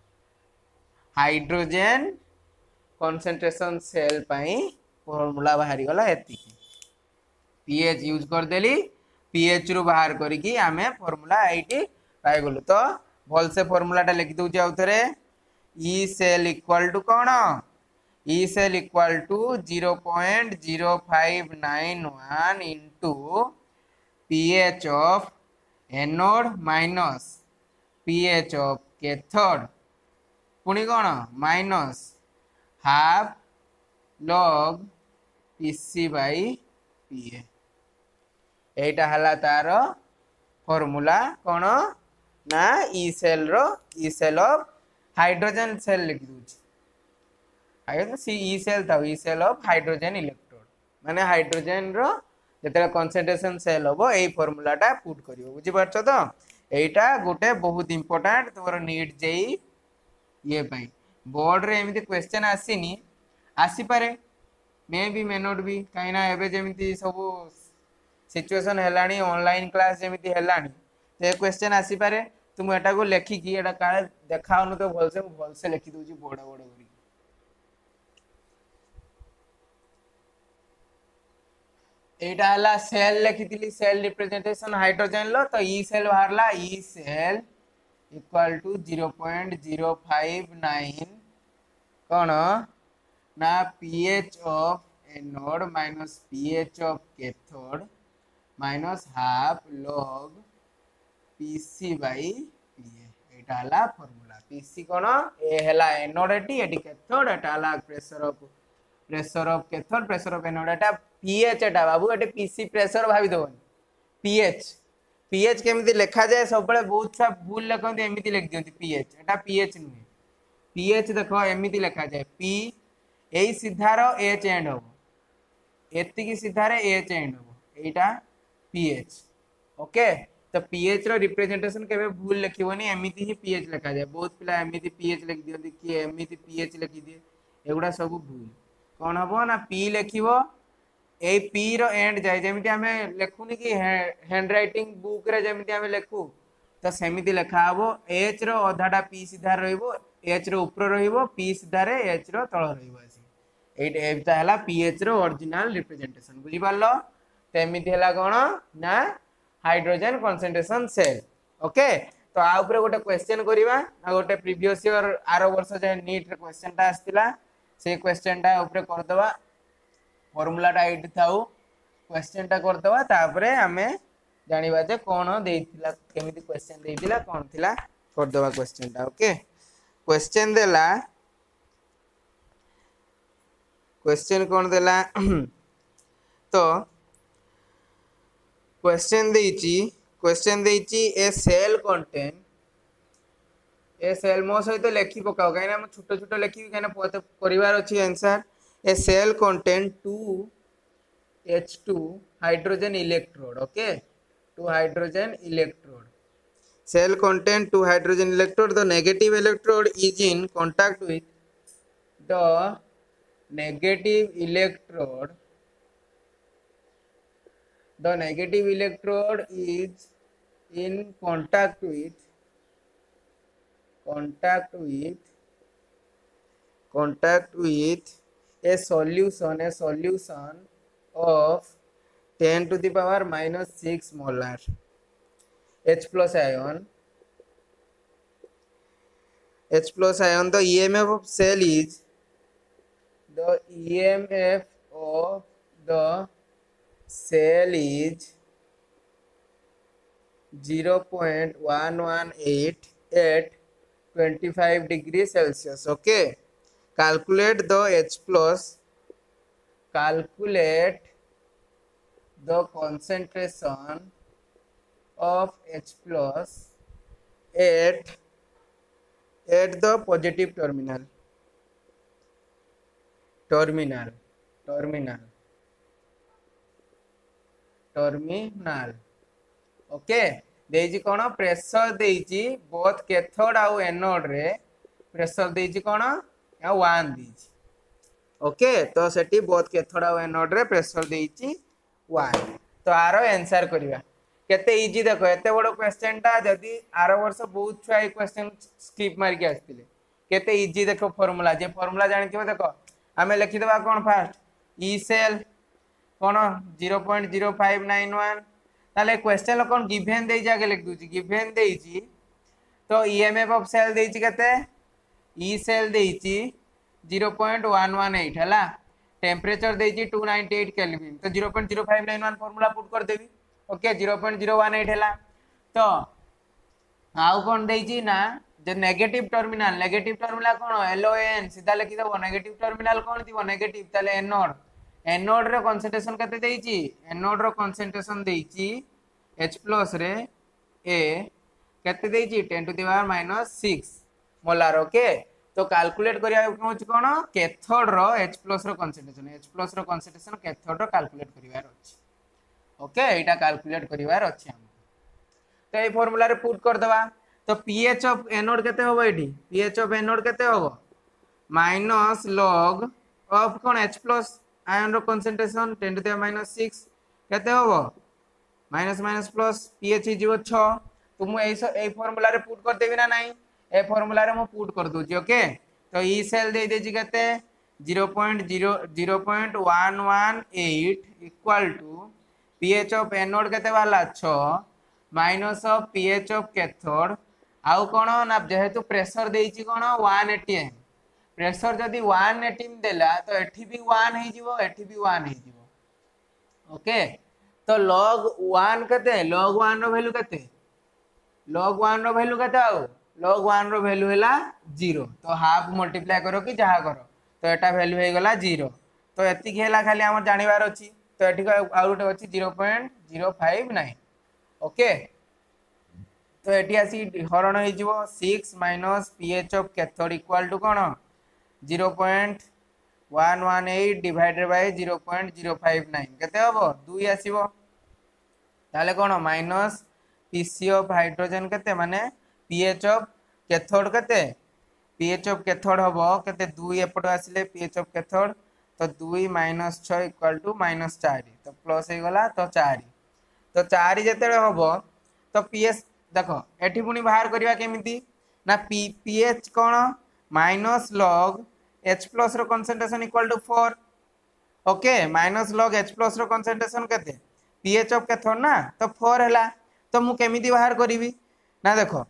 हाइड्रोजन कंसंट्रेशन सेल पाई फॉर्मूला बाहरी गला एति पीएच यूज कर देली पीएच रु बाहर करिकी आमे फॉर्मूला एटी पाई गलु तो भल से फॉर्मूला टा लिखि दउची आउथरे ई सेल इक्वल टू कौन E cell equal to zero point zero five nine one into pH of anode minus pH of cathode पुणी कौन minus half log PC by PA एटा हला तार फॉर्मूला कौन ना ई सेल रो E cell of hydrogen cell लिखि दूची सी ई सेल था E cell of hydrogen electrode माने हाइड्रोजन रो जते कंसंट्रेशन सेल होबो एई फार्मूला टा पुट करियो बुझी पारछो तो एटा गोटे बहुत इंपोर्टेंट तोर नीट जेई ये पाई बोर्ड रे एमिति क्वेश्चन आसीनी आसी पारे मे भी मे नॉट भी काइना एबे जेमिति सब सिचुएशन हेलानी ऑनलाइन क्लास जेमिति हेलानी ते क्वेश्चन आसी पारे तुम एटा को लेखि की एटा काले देखाउनु तो भल से भल से लिखि दोजी बड़ बड़ करी एटा हला सेल लिखिथिली सेल रिप्रेजेंटेशन हाइड्रोजन लो तो ई सेल बाहरला E cell equal to zero point zero five nine कौन ना pH of anode minus pH of cathode minus half log PC by PA एटा हला फार्मूला पीसी कौन ए हला एनोड एटी एटी कैथोड एटा हला pressure of pressure of cathode pressure of anode एटा पीएच एटा बाबू एटे पीसी प्रेशर भाबी दबन पीएच पीएच केमिति लिखा जाए सब बळे बहुत सा भूल लिखते एमिति लिख दियंती पीएच एटा पीएच नुहे पीएच देखो एमिति लिखा जाए पी एई सीधार एच एंड हो एति की सीधार एच एंड हो एटा पीएच ओके तो पीएच रो रिप्रेजेंटेशन केबे भूल लिखिबोनी एमिति ही पीएच लिखा जाए बहुत पिला एमिति पीएच लिख दियंती कि एमिति पीएच लिखि दिए एगुडा सब भूल कौन हबो ना पी लिखिबो ए पी रो एंड जाए जेमिति हमें लेखुनी कि हैंड राइटिंग बुक रे जेमिति हमें लेखु तो सेमिति लिखा हबो एच रो अधाटा पी सीधा रहइबो एच रो ऊपर रहइबो पी सीधा रे एच रो तळ रहइबो आसी एट एटा हला पीएच रो ओरिजिनल रिप्रेजेंटेशन बुझी पारलो तो एमिति हला कोन ना हाइड्रोजन कंसंट्रेशन सेल ओके तो आ ऊपर गोटे क्वेश्चन करिवा आ गोटे प्रीवियस ईयर आरो वर्ष जे नीट रे क्वेश्चन ता आस्तिला से क्वेश्चन ता ऊपर कर दवा फॉर्मूला टा एट थाउ क्वेश्चन टा कर दवा तापरे हमें जानिबा जे कोन देइथिला केमिति क्वेश्चन देइथिला कोन थिला कर दवा क्वेश्चन टा ओके क्वेश्चन देला क्वेश्चन कोन देला तो क्वेश्चन देइची क्वेश्चन देइची a cell contain a cell मो सहित लेखि पकाओ काइना हम छोटो छोटो लेखि काइना परिवार अछि answer a cell contain two H two hydrogen electrode okay two hydrogen electrode cell contain two hydrogen electrode the negative electrode is in contact with the negative electrode the negative electrode is in contact with contact with contact with a solution a solution of ten to the power minus six molar H plus ion H plus ion the E M F of cell is the E M F of the cell is zero point one one eight at twenty-five degree Celsius. Okay, calculate the H plus, calculate the concentration of H plus at at the positive terminal terminal terminal terminal. Okay देजी कौन प्रेशर देजी बोथ कैथोड आउ एनोड रे प्रेशर देजी कौन वन देजी. ओके तो सेठी बोथ कैथोड आउ एनोड रे प्रेशर देजी वन. तो आर आंसर करबा केते इजी. देखो एते बड़ क्वेश्चन टा जदी आर वर्ष बहुत छुआ क्वेश्चन स्किप मार के आस्तिले केते इजी. देखो फार्मूला जे फार्मूला जानथिबो देखो आमे लिखि देबा कोन फास्ट ई सेल कोन zero point zero five nine one. ताले क्वेश्चन कौन गिवन दे जाके लिख दूची गिवन देची. तो ईएमएफ ऑफ सेल देची केते ई सेल देची zero point one one eight हला. टेम्परेचर देची two ninety-eight केल्विन. तो zero point zero five nine one फार्मूला पुट कर देबी. Okay zero point zero one eight हला. तो आउ कौन देची ना जे नेगेटिव टर्मिनल नेगेटिव टर्मिनल कौन एलओएन सीधा लिखि देबो. नेगेटिव टर्मिनल कौन थी नेगेटिव ताले एनोड एनोड रे कंसंट्रेशन केते देची एनोड रो कंसंट्रेशन देची H प्लस रे ए केते देची ten to the power minus six molar. Okay तो कैलकुलेट करिया पहुंच कोन कैथोड रो H प्लस रो कंसंट्रेशन H प्लस रो कंसंट्रेशन कैथोड रो कैलकुलेट करिवार अछि. ओके एटा कैलकुलेट करिवार अछि हम. तो ए फार्मूला रे पुट कर दबा. तो pH ऑफ एनोड केते होबो एठी pH ऑफ एनोड केते होबो माइनस लॉग ऑफ कोन H प्लस आयन रो concentration ten to the minus six केते होबो माइनस माइनस प्लस pH जीवो six. तो मु ए ए फार्मूला रे पुट कर देबी ना नहीं ए फार्मूला रे मु पुट कर दूची. ओके तो ई सेल दे देची केते zero point zero point one one eight equal to pH of anode केते वाला six minus of pH of cathode आउ कोन ना जेहेतु प्रेशर देची कोन one eighty प्रेशर जदि one eighty देला तो एठी भी one हे जीवो एठी भी one हे जीवो. ओके तो log one केते log one रो वैल्यू केते log one रो वैल्यू केते आउ log one रो वैल्यू हैला zero. तो हाफ मल्टीप्लाई करो कि जहा करो तो एटा वैल्यू हे गला zero. तो एति हेला खाली हमर जानिबार अछि. तो एठी आउट अछि zero point zero five nine. Okay तो एटी आसी हरण हे जीवो six minus pH of cathode equal to कोन zero point one one eight divided by zero point zero five nine केते हबो two आसीबो. ताले कोन माइनस pC ऑफ हाइड्रोजन केते माने pH ऑफ कैथोड केते pH ऑफ कैथोड हबो केते two एपट आसीले pH ऑफ कैथोड. तो two minus six equal to minus four. तो प्लस हे गला तो four. तो four जेते हबो तो pH देखो एठी पुनी बाहर करिवा केमिति ना pH कोन माइनस लॉग H प्लस रो concentration equal to four. Okay minus log H plus रो कंसंट्रेशन केते pH ऑफ कैथोड ना तो four हैला. तो मु केमिति बाहर करिवि ना देखो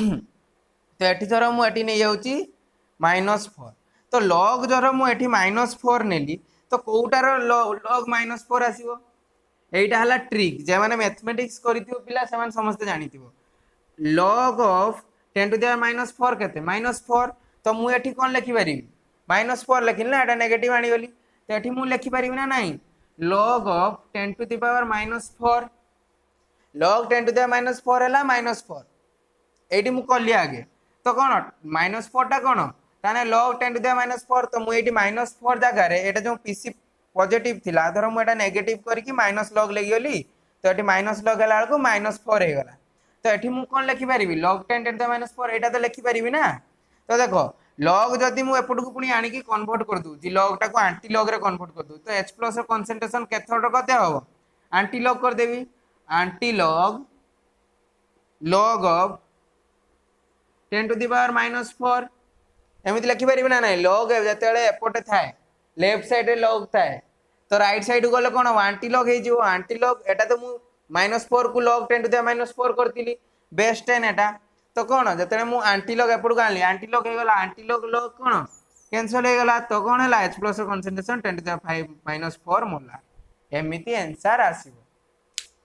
तो एठी जरो मु एठी नै जाउची माइनस four. तो लॉग जरो मु एठी माइनस four नेली तो कोउटार लॉग माइनस four आसीबो. एइटा हला ट्रिक जे माने मैथमेटिक्स करितिबो पिला समान समस्त जानितिबो. log of ten to the power minus four केते minus four. तो मु एठी कोन लिखि पारिबी minus four लिखिल ना एटा नेगेटिव आनी बोली. तो एठी मु लिखि पारिबी ना नहीं log of ten to the power minus four log ten to the power minus four हैला minus four. एठी मु कली आगे तो कोन minus four टा कोन ताने log ten to the power minus four. तो मु एठी minus four जगह रे एटा जो pC पॉजिटिव थिला धर मु एटा नेगेटिव करके माइनस लॉग लेगी गली. तो एठी माइनस लॉग हला को minus four हे गला. तो एठी मु कोन लिखि पारिबी log ten to the power minus four एटा तो लिखि पारिबी ना. तो देखो लॉग जदि मु एपट को पुनी आनी की कन्वर्ट कर दू जी लॉग टा को एंटी लॉग रे कन्वर्ट कर दू. तो H प्लस रो कंसंट्रेशन कैथोड रो कते होबो एंटी लॉग कर देबी antilog log of ten to the power minus four एमिति लिखि पारिबी ना नहीं. लॉग जतेले एपटे थाए लेफ्ट साइड रे लॉग थाए तो राइट साइड गले कोन एंटी लॉग हे जिवो एंटी लॉग एटा तो मु minus four को log ten to the minus four करतिली बेस ten एटा. तो कोन जतने मु एंटी लॉग एपड गाली एंटी लॉग हे गला एंटी लॉग लॉग कोन कैंसिल हे गला. तो कोन हैला H plus concentration ten to the five minus four molar एमिति आंसर आसीबो.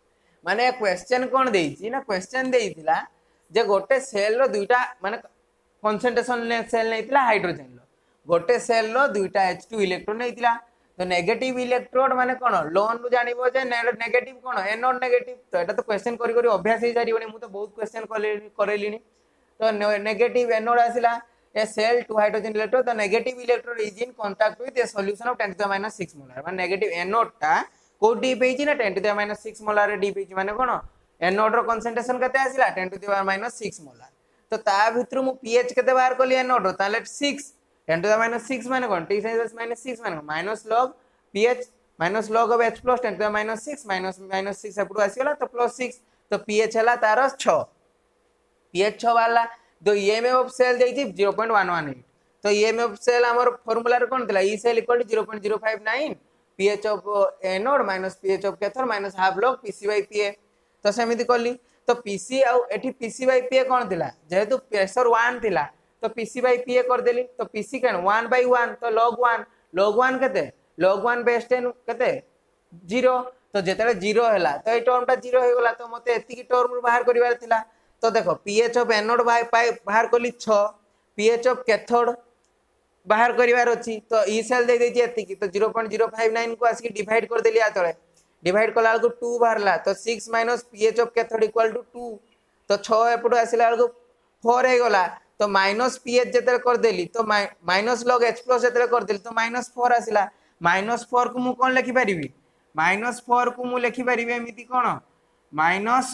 माने क्वेश्चन कोन देइची ना क्वेश्चन देइतिला जे गोटे सेल रो दुईटा माने कंसंट्रेशन सेल नहीं हाइड्रोजन गोटे सेल रो दुईटा एच टू इलेक्ट्रॉन नहीं तो नेगेटिव इलेक्ट्रोड माने कौन लोन रु जानिबो जे नेगेटिव कौन एनोड नेगेटिव तो एटा तो क्वेश्चन करी करी अभ्यास ही जारिबोनी मु तो बहुत क्वेश्चन करेलिनी तो नेगेटिव एनोड आसिला a cell two hydrogen electrode तो negative electrode is in contact with a solution of ten to the minus six molar माने नेगेटिव एनोड टा को डीप हेची ना ten to the minus six molar dip हेची माने कोन एनोड रो कंसंट्रेशन केते आसिला ten to the minus six molar तो ता भितर मु पीएच केते बाहर करली एनोड रो ताले six ten to the minus six माने कोन टी साइज माइनस सिक्स माने माइनस log pH माइनस log of H plus ten to the minus six minus minus six एपडू आसीला तो प्लस सिक्स तो pH हला तार सिक्स pH सिक्स वाला तो ईएमएफ ऑफ सेल देइछि zero point one one eight तो ईएमएफ ऑफ सेल हमर फार्मूला रे कोन थिला E cell equal to zero point zero five nine pH of anode minus pH of cathode minus half log Pc by Pa तो सेमिति करली तो Pc आ एठी Pc by Pa कोन थिला जेहेतु प्रेशर वन थिला तो Pc by Pa कर देली तो Pc केन वन by वन तो log वन log वन केते log वन बेस टेन केते ज़ीरो तो जेतले ज़ीरो हैला तो ए टर्म टा ज़ीरो हे गला तो मते एति की टर्म बाहर करिवार थिला तो देखो pH ऑफ एनोड बाहर कली सिक्स pH ऑफ कैथोड बाहर करिवार अछि तो ई सेल दे देछि एति की तो zero point zero five nine को आसी डिवाइड कर देली आ तळे डिवाइड कला को टू बाहरला तो six minus pH of cathode equal to two तो सिक्स एपटो आसिला को फोर हे गला तो माइनस pH जेते कर देली तो माइनस log H plus जेते कर देली तो माइनस फोर आसिला माइनस फोर को मु कोन लिखि परिबी माइनस फोर को मु लिखि परिबी एमिति कोन minus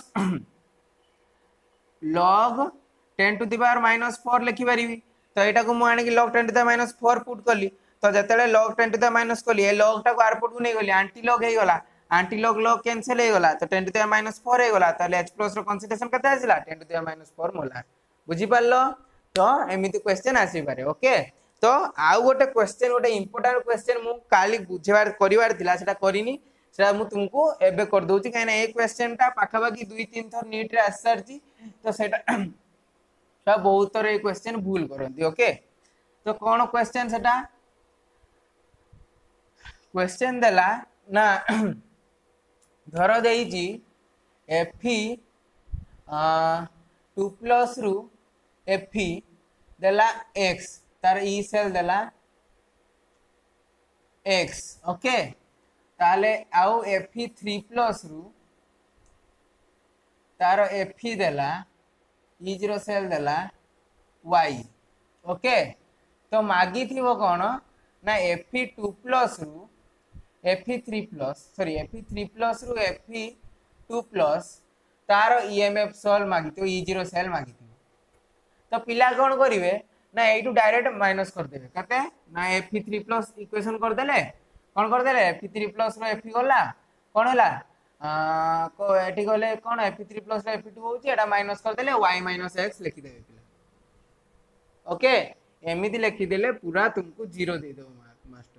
log ten to the power minus four लिखि परिबी तो एटा को मु आनी कि log ten to the minus four put करली तो जेतेले log ten to the minus करली ए log टा को आर पुट को नै गली एंटी log हे गला एंटी log log कैंसिल हे गला तो ten to the minus four हे गला ताले H plus रो कंसंट्रेशन कते आसिला ten to the minus four molar बुझी पारलो तो एमिति क्वेश्चन आसी पारे ओके तो आउ गोटे क्वेश्चन गोटे इंपोर्टेंट क्वेश्चन मु काली बुझेबार करिवार थिला सेटा करिनी सेटा मु तुमको एबे कर दोची काहे ना ए क्वेश्चन टा पाखा बाकी दो तीन थर नीट रे आसरची तो सेटा सब बहुत तरह ए क्वेश्चन भूल करंती ओके तो कोन क्वेश्चन सेटा क्वेश्चन देला ना धर देइची Fe टू प्लस रु Fe देला x तार ई सेल देला x ओके ताले आउ Fe थ्री प्लस रु तार Fe देला ई ज़ीरो सेल देला y ओके तो मागी थी वो कौन ना Fe टू प्लस रु Fe three plus sorry Fe three plus रु Fe टू प्लस तार ईएमएफ सेल मागी तो ई ज़ीरो सेल मागी थी तो पिला कौन करिवे ना एटू डायरेक्ट माइनस कर देबे कते ना Fe थ्री प्लस इक्वेशन कर देले कौन कर देले Fe थ्री प्लस रो Fe गला कौन होला आ को एठी गले कौन Fe थ्री प्लस रो Fe टू होची एटा माइनस कर देले y माइनस x लिखि देबे पिला ओके एमिति लिखि देले पूरा तुमको जीरो दे दो मास्टर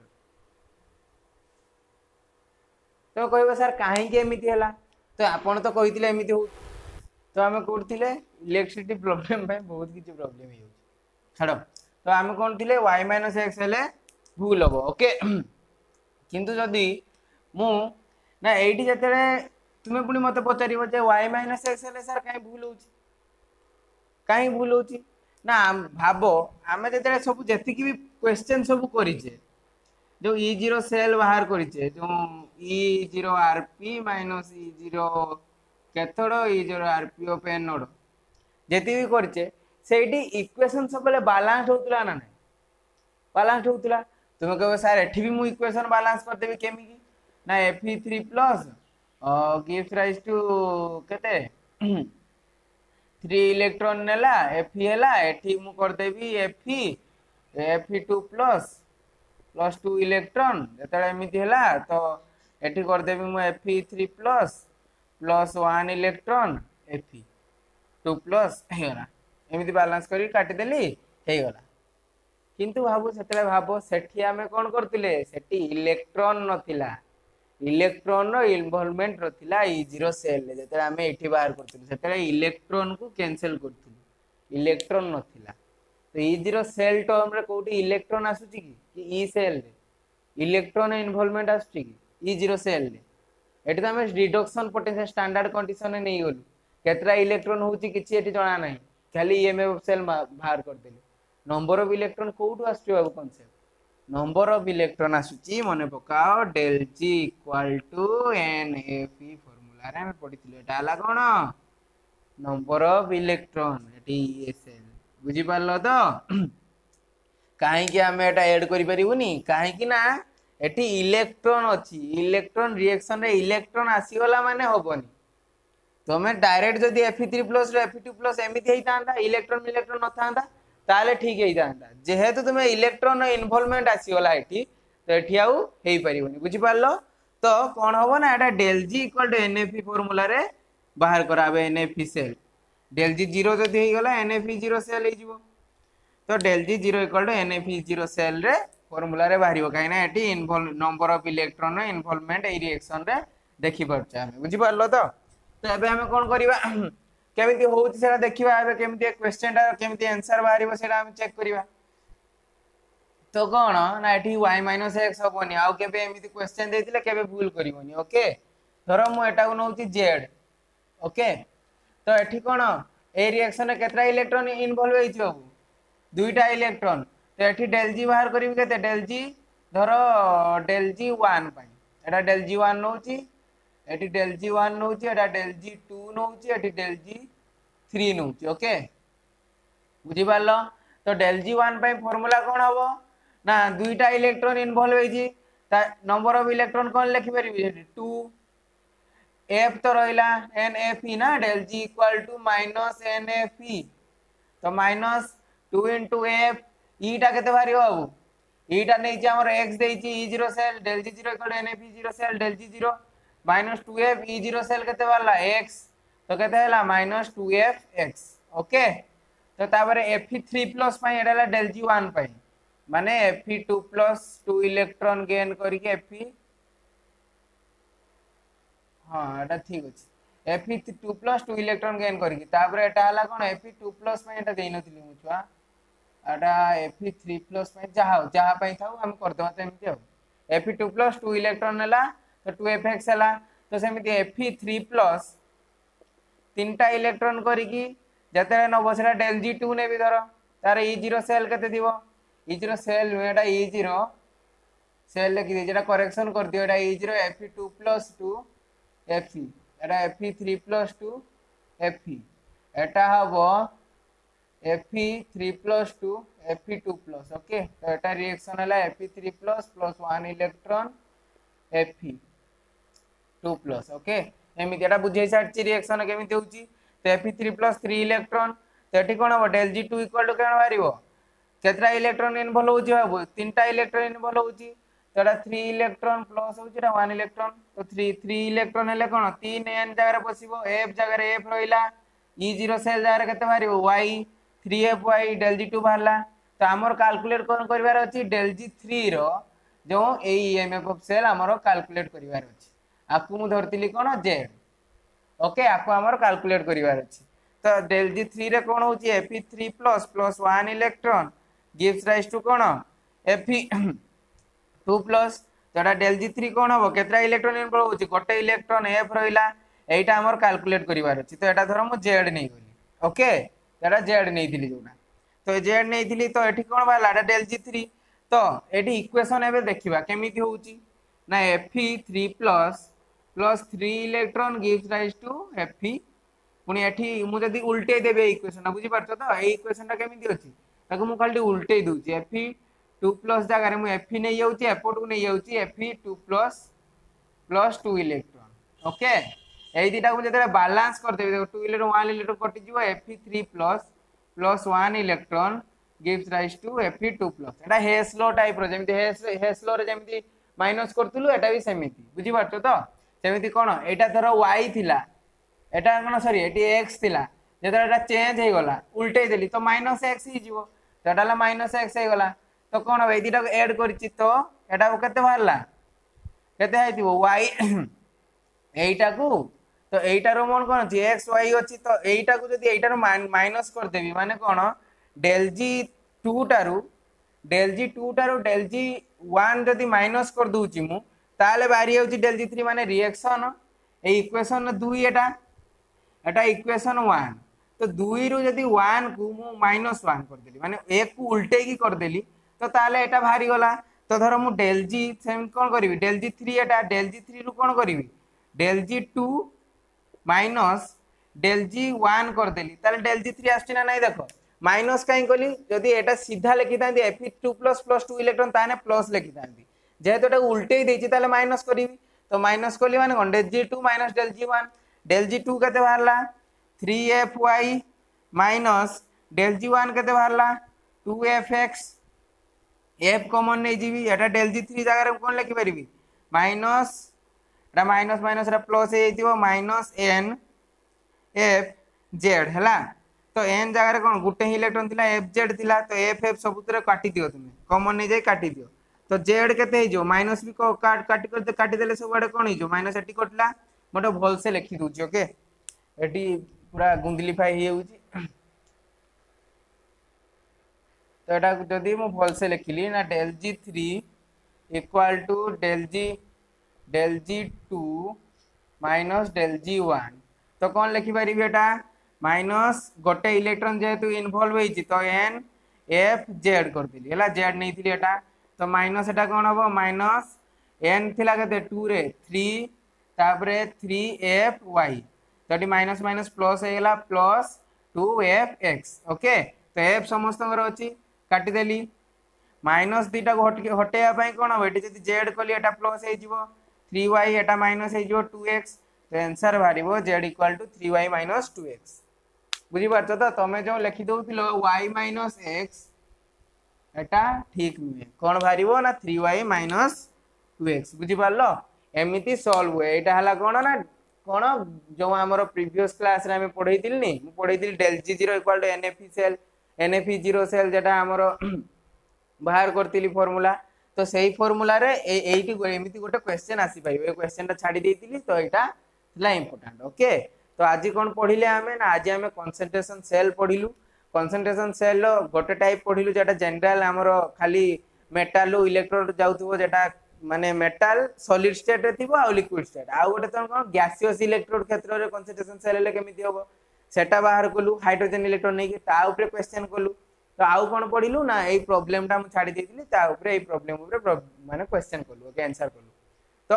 तो कहबो सर काहे के एमिति हला तो आपण तो कहितिले एमिति हो तो आमे कोथिले इलेक्ट्रिसिटी प्रॉब्लम भाई बहुत किछि प्रॉब्लम हे छाड़ तो आम कौन थे y माइनस एक्स हेले भूल हम ओके किंतु जदि मु ना एटी जते तुम्हें पुणी मत पचार y माइनस एक्स हेले सर कहीं भूल हो कहीं भूल हो ना भाव आम जो सब जी भी क्वेश्चन सब करें जो ई जीरो सेल बाहर करें जो E zero RP minus E zero cathode E zero RP of anode जेती भी करें से इक्वेशन सब बालांस होता ना ना बालांस होता तुम कह सर एठी भी मुझे इक्वेशन बालांस करदेवी केमी ना Fe three plus gives rise to केते थ्री इलेक्ट्रॉन नेला Fe हैला एठी मु करदेवी Fe Fe two plus plus two electron जेतले एमिति हैला तो एठी करदेवी मु Fe three plus plus one electron Fe two plus हेला एमिति बैलेंस करी काटी देली हे गला किंतु भाबो सेतले भाबो सेठी आमे कोन करतिले सेठी इलेक्ट्रॉन नथिला इलेक्ट्रॉन रो इन्वॉल्वमेंट रथिला ई जीरो सेल जेतले आमे एठी बाहर करतिले सेतले इलेक्ट्रॉन को कैंसिल करतिले इलेक्ट्रॉन नथिला तो ई जीरो सेल टर्म रे कोठी इलेक्ट्रॉन आसुची की कि ई सेल रे इलेक्ट्रॉन इन्वॉल्वमेंट आसुची की ई जीरो सेल रे एठी त आमे रिडक्शन पोटेंशियल स्टैंडर्ड कंडीशन ने नै गलु केतरा इलेक्ट्रॉन होची किछि एठी जणा नै खाली ईएमएफ सेल बाहर कर देली नंबर ऑफ इलेक्ट्रॉन कोठू आसु बाबू कांसेप्ट नंबर ऑफ इलेक्ट्रॉन आसुची मन पकाओ del G equal to N F E formula रे हम पढिथिलु एटा हला कोन नंबर ऑफ इलेक्ट्रॉन एटी ईएसएल बुझी पारलो तो काहे कि हम एटा ऐड करि परिबुनी काहे कि ना एटी इलेक्ट्रॉन अछि इलेक्ट्रॉन रिएक्शन रे इलेक्ट्रॉन आसी वाला माने होबनी तमे डायरेक्ट जदी F E थ्री प्लस रे F E टू प्लस एमिति हेइतांदा इलेक्ट्रॉन इलेक्ट्रॉन नथांदा ताले ठीक हेइतांदा जेहेतु तुमे इलेक्ट्रॉन इन्वॉल्वमेंट आसी वाला एटी तो एठी आउ हेइ परिबनी बुझी पारलो तो कोन होबो ना एटा del G equal to N F E formula रे बाहर कराबे N F E cell del G zero जदी हेइ गला N F E zero cell हेइ जिवो तो del G zero equal to N F E zero cell रे फार्मूला रे बाहरिबो काहे ना एटी इन्वॉल्व नंबर ऑफ इलेक्ट्रॉन रे इन्वॉल्वमेंट ए रिएक्शन रे देखि परछा हम बुझी पारलो तो तो एबे हम कोन करिबा केमिति होउची सेरा देखिबा एबे केमिति क्वेश्चन टा केमिति आंसर बाहरिबो सेरा हम चेक करिबा तो कोन ना एठी y - x होबोनी आउ केबे एमिति क्वेश्चन देथिले केबे भूल करिवोनी ओके धरो मु एटा को नउची z ओके तो एठी कोन ए रिएक्शन रे केतरा इलेक्ट्रॉन इन्वॉल्व हेइछि बाबू दुईटा इलेक्ट्रॉन तो एठी del G बाहर करिबि केते del G धरो del G वन पई एटा del G वन नउची एटी del G वन नउची एटा del G टू नउची एटी del G थ्री नउची ओके बुझी पारलो तो del G वन पई फार्मूला कोन हबो ना दुईटा इलेक्ट्रॉन इन्वॉल्व हेइछि ता नंबर ऑफ इलेक्ट्रॉन कोन लिखि परिबि एटी टू F तो रहिला N F E ना del G equal to minus N F E तो minus two into F E टा केते बाहरियो बाबू E टा नै जे हमर x देइछि E zero cell del G zero equal to N F E zero cell del G zero minus two F E zero cell केते बारला x तो केते हला minus two F x okay तो ताबरे F E थ्री प्लस पई एडाला del G वन पई माने F E two plus two electron gain करी के F E हां एटा ठीक अछि F E two plus two electron gain करी ताबरे एटा हला कोन F E टू प्लस पई एटा देइ नथिली मु छुआ एटा F E थ्री प्लस पई जहा जहा पई थाउ हम कर दवा तेमति हो F E two plus two electron हला तो टू F x हला तो सेमिति F E थ्री प्लस तीनटा इलेक्ट्रॉन करी की जते न बसरा del G टू ने भी धरो तार E जीरो सेल केते दिबो E जीरो सेल एटा E जीरो सेल लिखि दे जेटा करेक्शन कर दियो एटा E zero F E two plus two F E एटा F E three plus two F E एटा हबो F E three plus two F E two plus okay तो एटा रिएक्शन हला F E three plus plus one electron F E two plus okay एमिति एटा बुझै सारछि रिएक्शन केमिति होउची तो F E three plus three electron तो एठी कोन हो del G two equal to केन बारिबो केतरा इलेक्ट्रॉन इन्वॉल्व होउची बाबू तीनटा इलेक्ट्रॉन इन्वॉल्व होउची तो एटा थ्री इलेक्ट्रॉन प्लस होउची एटा वन इलेक्ट्रॉन तो थ्री थ्री इलेक्ट्रॉन हेले कोन तीन n जगह रे बसिबो f जगह रे f रहिला E जीरो सेल जगह रे केते बारिबो y three F y del G two बाहरला तो हमर कैलकुलेट कोन करबार अछि del G थ्री रो जो ए ईएमएफ ऑफ सेल हमर कैलकुलेट करबार अछि आकु मु धरतिली कोन z ओके आकु हमर कैलकुलेट करबार अछि तो del G थ्री रे कोन होची F E three plus plus one electron gives rise to कोन F E टू प्लस तोडा del G थ्री कोन हो केतरा इलेक्ट्रॉन इन्वॉल्व होची गोटे इलेक्ट्रॉन f रहिला एटा हमर कैलकुलेट करबार अछि तो एटा धरो मु z नै गली ओके एटा z नै थिली जोना तो z नै थिली तो एठी कोन बाला एटा del G थ्री तो एठी इक्वेशन एबे देखिबा केमिति होउची ना F E three plus plus three electron gives rise to F E पुनी एठी मु जदी उल्टे देबे इक्वेशन बुझी परछो तो ए इक्वेशन टा केमिति अछि ताको मु खाली उल्टे दोची F E टू प्लस जगह रे मु F E नै जाउची एपोर्ट को नै जाउची F E two plus plus two electron okay एई दिटा को जते बैलेंस कर देबे टू इलेक्ट्रॉन वन इलेक्ट्रॉन कटि जिवो F E three plus plus one electron gives rise to F E two plus एटा हेस लॉ टाइप रो जेमिति हेस हेस लॉ रे जेमिति माइनस करतुलु एटा भी सेमिति बुझी परछो तो सेमिति कोन एटा धरो y थिला एटा कोन सॉरी एटी x थिला जेतरा एटा चेंज हे गला उल्टे देली तो माइनस x ही जीवो तो एटाला माइनस x हे गला तो कोन ए दिटा को ऐड करछि तो एटा को केते बाहरला केते आइतिबो y एटा को तो एटा रो मन कोन अछि x y अछि तो एटा को जदी एटा रो माइनस कर देबी माने कोन del G टू टारू del G टू टारू del G वन जदी माइनस कर दूची मु ताले बारी होची del G थ्री माने रिएक्शन ए इक्वेशन दुई एटा एटा इक्वेशन वन तो दुई रु जदि वन को मु माइनस वन करदेली माने एक को उल्टे की करदेली तो ताले एटा बाहरी गला तो धर मु डेल जी सेम कोन करिवि डेल जी थ्री एटा डेल जी थ्री रु कोन करिवि del G two minus del G one करदेली ताले डेल जी थ्री आछी ना नाही देखो माइनस कहीं कली जदि एटा सीधा लिखि थांती F two plus plus two electron ताने प्लस लिखि थांती जेहेतु एटा उल्टे ही देछि ताले माइनस करिवि तो माइनस कली माने कोन del G two minus del G one del G two केते बाहरला three F Y minus del G one केते बाहरला two F X F common नहीं जीवी एटा डेल जी थ्री जगह रे कोन लिखि परिबी माइनस एटा माइनस माइनस रा प्लस हे जइतिबो माइनस एन एफ जेड हला तो एन जगह रे कोन गुटे इलेक्ट्रॉन थिला एफ जेड थिला तो एफ एफ सबुतरे काटी दियो तुमे कॉमन नहीं जाई काटी दियो तो जेड केते हे जो माइनस भी को काट काटी कर काटी देले सब बडे कोन हे जो माइनस एटी कटला मोटे भल से लिखि दूची ओके एटी पूरा गुंडलीफाई हे होउची तो एटा जदि मु भल से लिखिली ना del G three equal to del G del G two minus del G one तो कौन लिखि पारिबे एटा माइनस गोटे इलेक्ट्रॉन जेहेतु इन्वॉल्व होईची तो एन एफ जेड कर दिली हला जेड नहीं थिली एटा तो माइनस एटा कोन हबो माइनस एन थिला केते टू रे थ्री तापरे थ्री एफ वाई तो एटी माइनस माइनस प्लस हे गेला plus two F X okay तो एफ समस्त अछि काटी देली माइनस दीटा हटेया पाई कोन हो एटी जदि जेड कली एटा प्लस हे जिवो थ्री वाई एटा माइनस हे जिवो टू एक्स तो आंसर बारिबो Z equal to three Y minus two X बुझी पारछ तो तमे जो लिखि दउतिलो y माइनस x एटा ठीक नुहे कोन बारिबो ना three Y minus two X बुझी पारलो एमिति सॉल्व हुए एटा हला कोन ना कोन जो हमर प्रीवियस क्लास रे हम पढैतिल नी मु पढैतिल del G zero equal to NFE cell NFE zero cell जेटा हमर बाहर करतिली फार्मूला तो सही फार्मूला रे एइटी एमिति गोटे क्वेश्चन आसी पाइबो ए क्वेश्चन ता छाडी देतिली तो एटा ला इंपोर्टेंट ओके तो आज कौन पढ़िले आमे ना आज आमे कंसंट्रेशन सेल पढ़िलु कंसंट्रेशन सेल रो गोटे टाइप पढ़िलु जेटा जनरल हमरो खाली मेटल इलेक्ट्रोड जाउथबो जेटा माने मेटल सॉलिड स्टेट रे थिबो आ लिक्विड स्टेट आ गोटे तो कोन गैसियस इलेक्ट्रोड क्षेत्र रे कंसंट्रेशन सेल ले केमिति होबो सेटा बाहर कलु हाइड्रोजन इलेक्ट्रॉन नै कि ता ऊपर क्वेश्चन कलु तो आउ कोन पढ़िलु ना एई प्रॉब्लम ता हम छाडी देतिली ता ऊपर एई प्रॉब्लम ऊपर माने क्वेश्चन कलु ओके आंसर कलु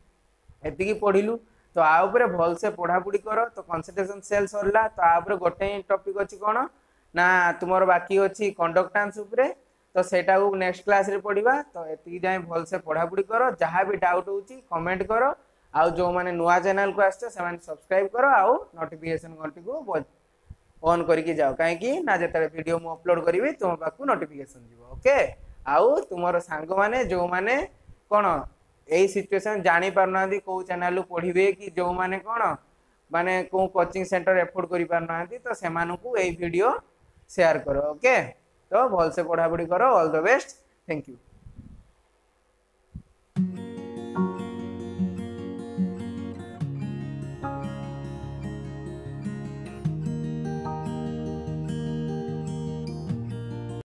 तो एतिकी पढ़िलु तो आ ऊपर भल से पढ़ा पढ़ी करो तो कंसंट्रेशन सेल सरला तो आ ऊपर गोटे ही टॉपिक अछि कोन ना तुमर बाकी अछि कंडक्टेंस ऊपर तो सेटा को नेक्स्ट क्लास रे पढ़िबा तो एतिकी जाय भल से पढ़ा पढ़ी करो जहां भी डाउट होछि कमेंट करो आ जो माने नुवा चैनल को आछे से माने सब्सक्राइब करो आ नोटिफिकेशन घंटी को ऑन करके जाओ काहे कि ना जेतरे वीडियो मु अपलोड करिवे तुम पाकू नोटिफिकेशन जीवो ओके आउ तुमर सांग माने जो माने कोन एई सिचुएशन जानी पारना को चैनल पढ़िबे कि जो माने कोन माने को कोचिंग सेंटर एफोर्ड करि पारना तो सेमानकू एई वीडियो शेयर करो ओके तो भल से पढ़ा पढ़ी करो all the best thank you.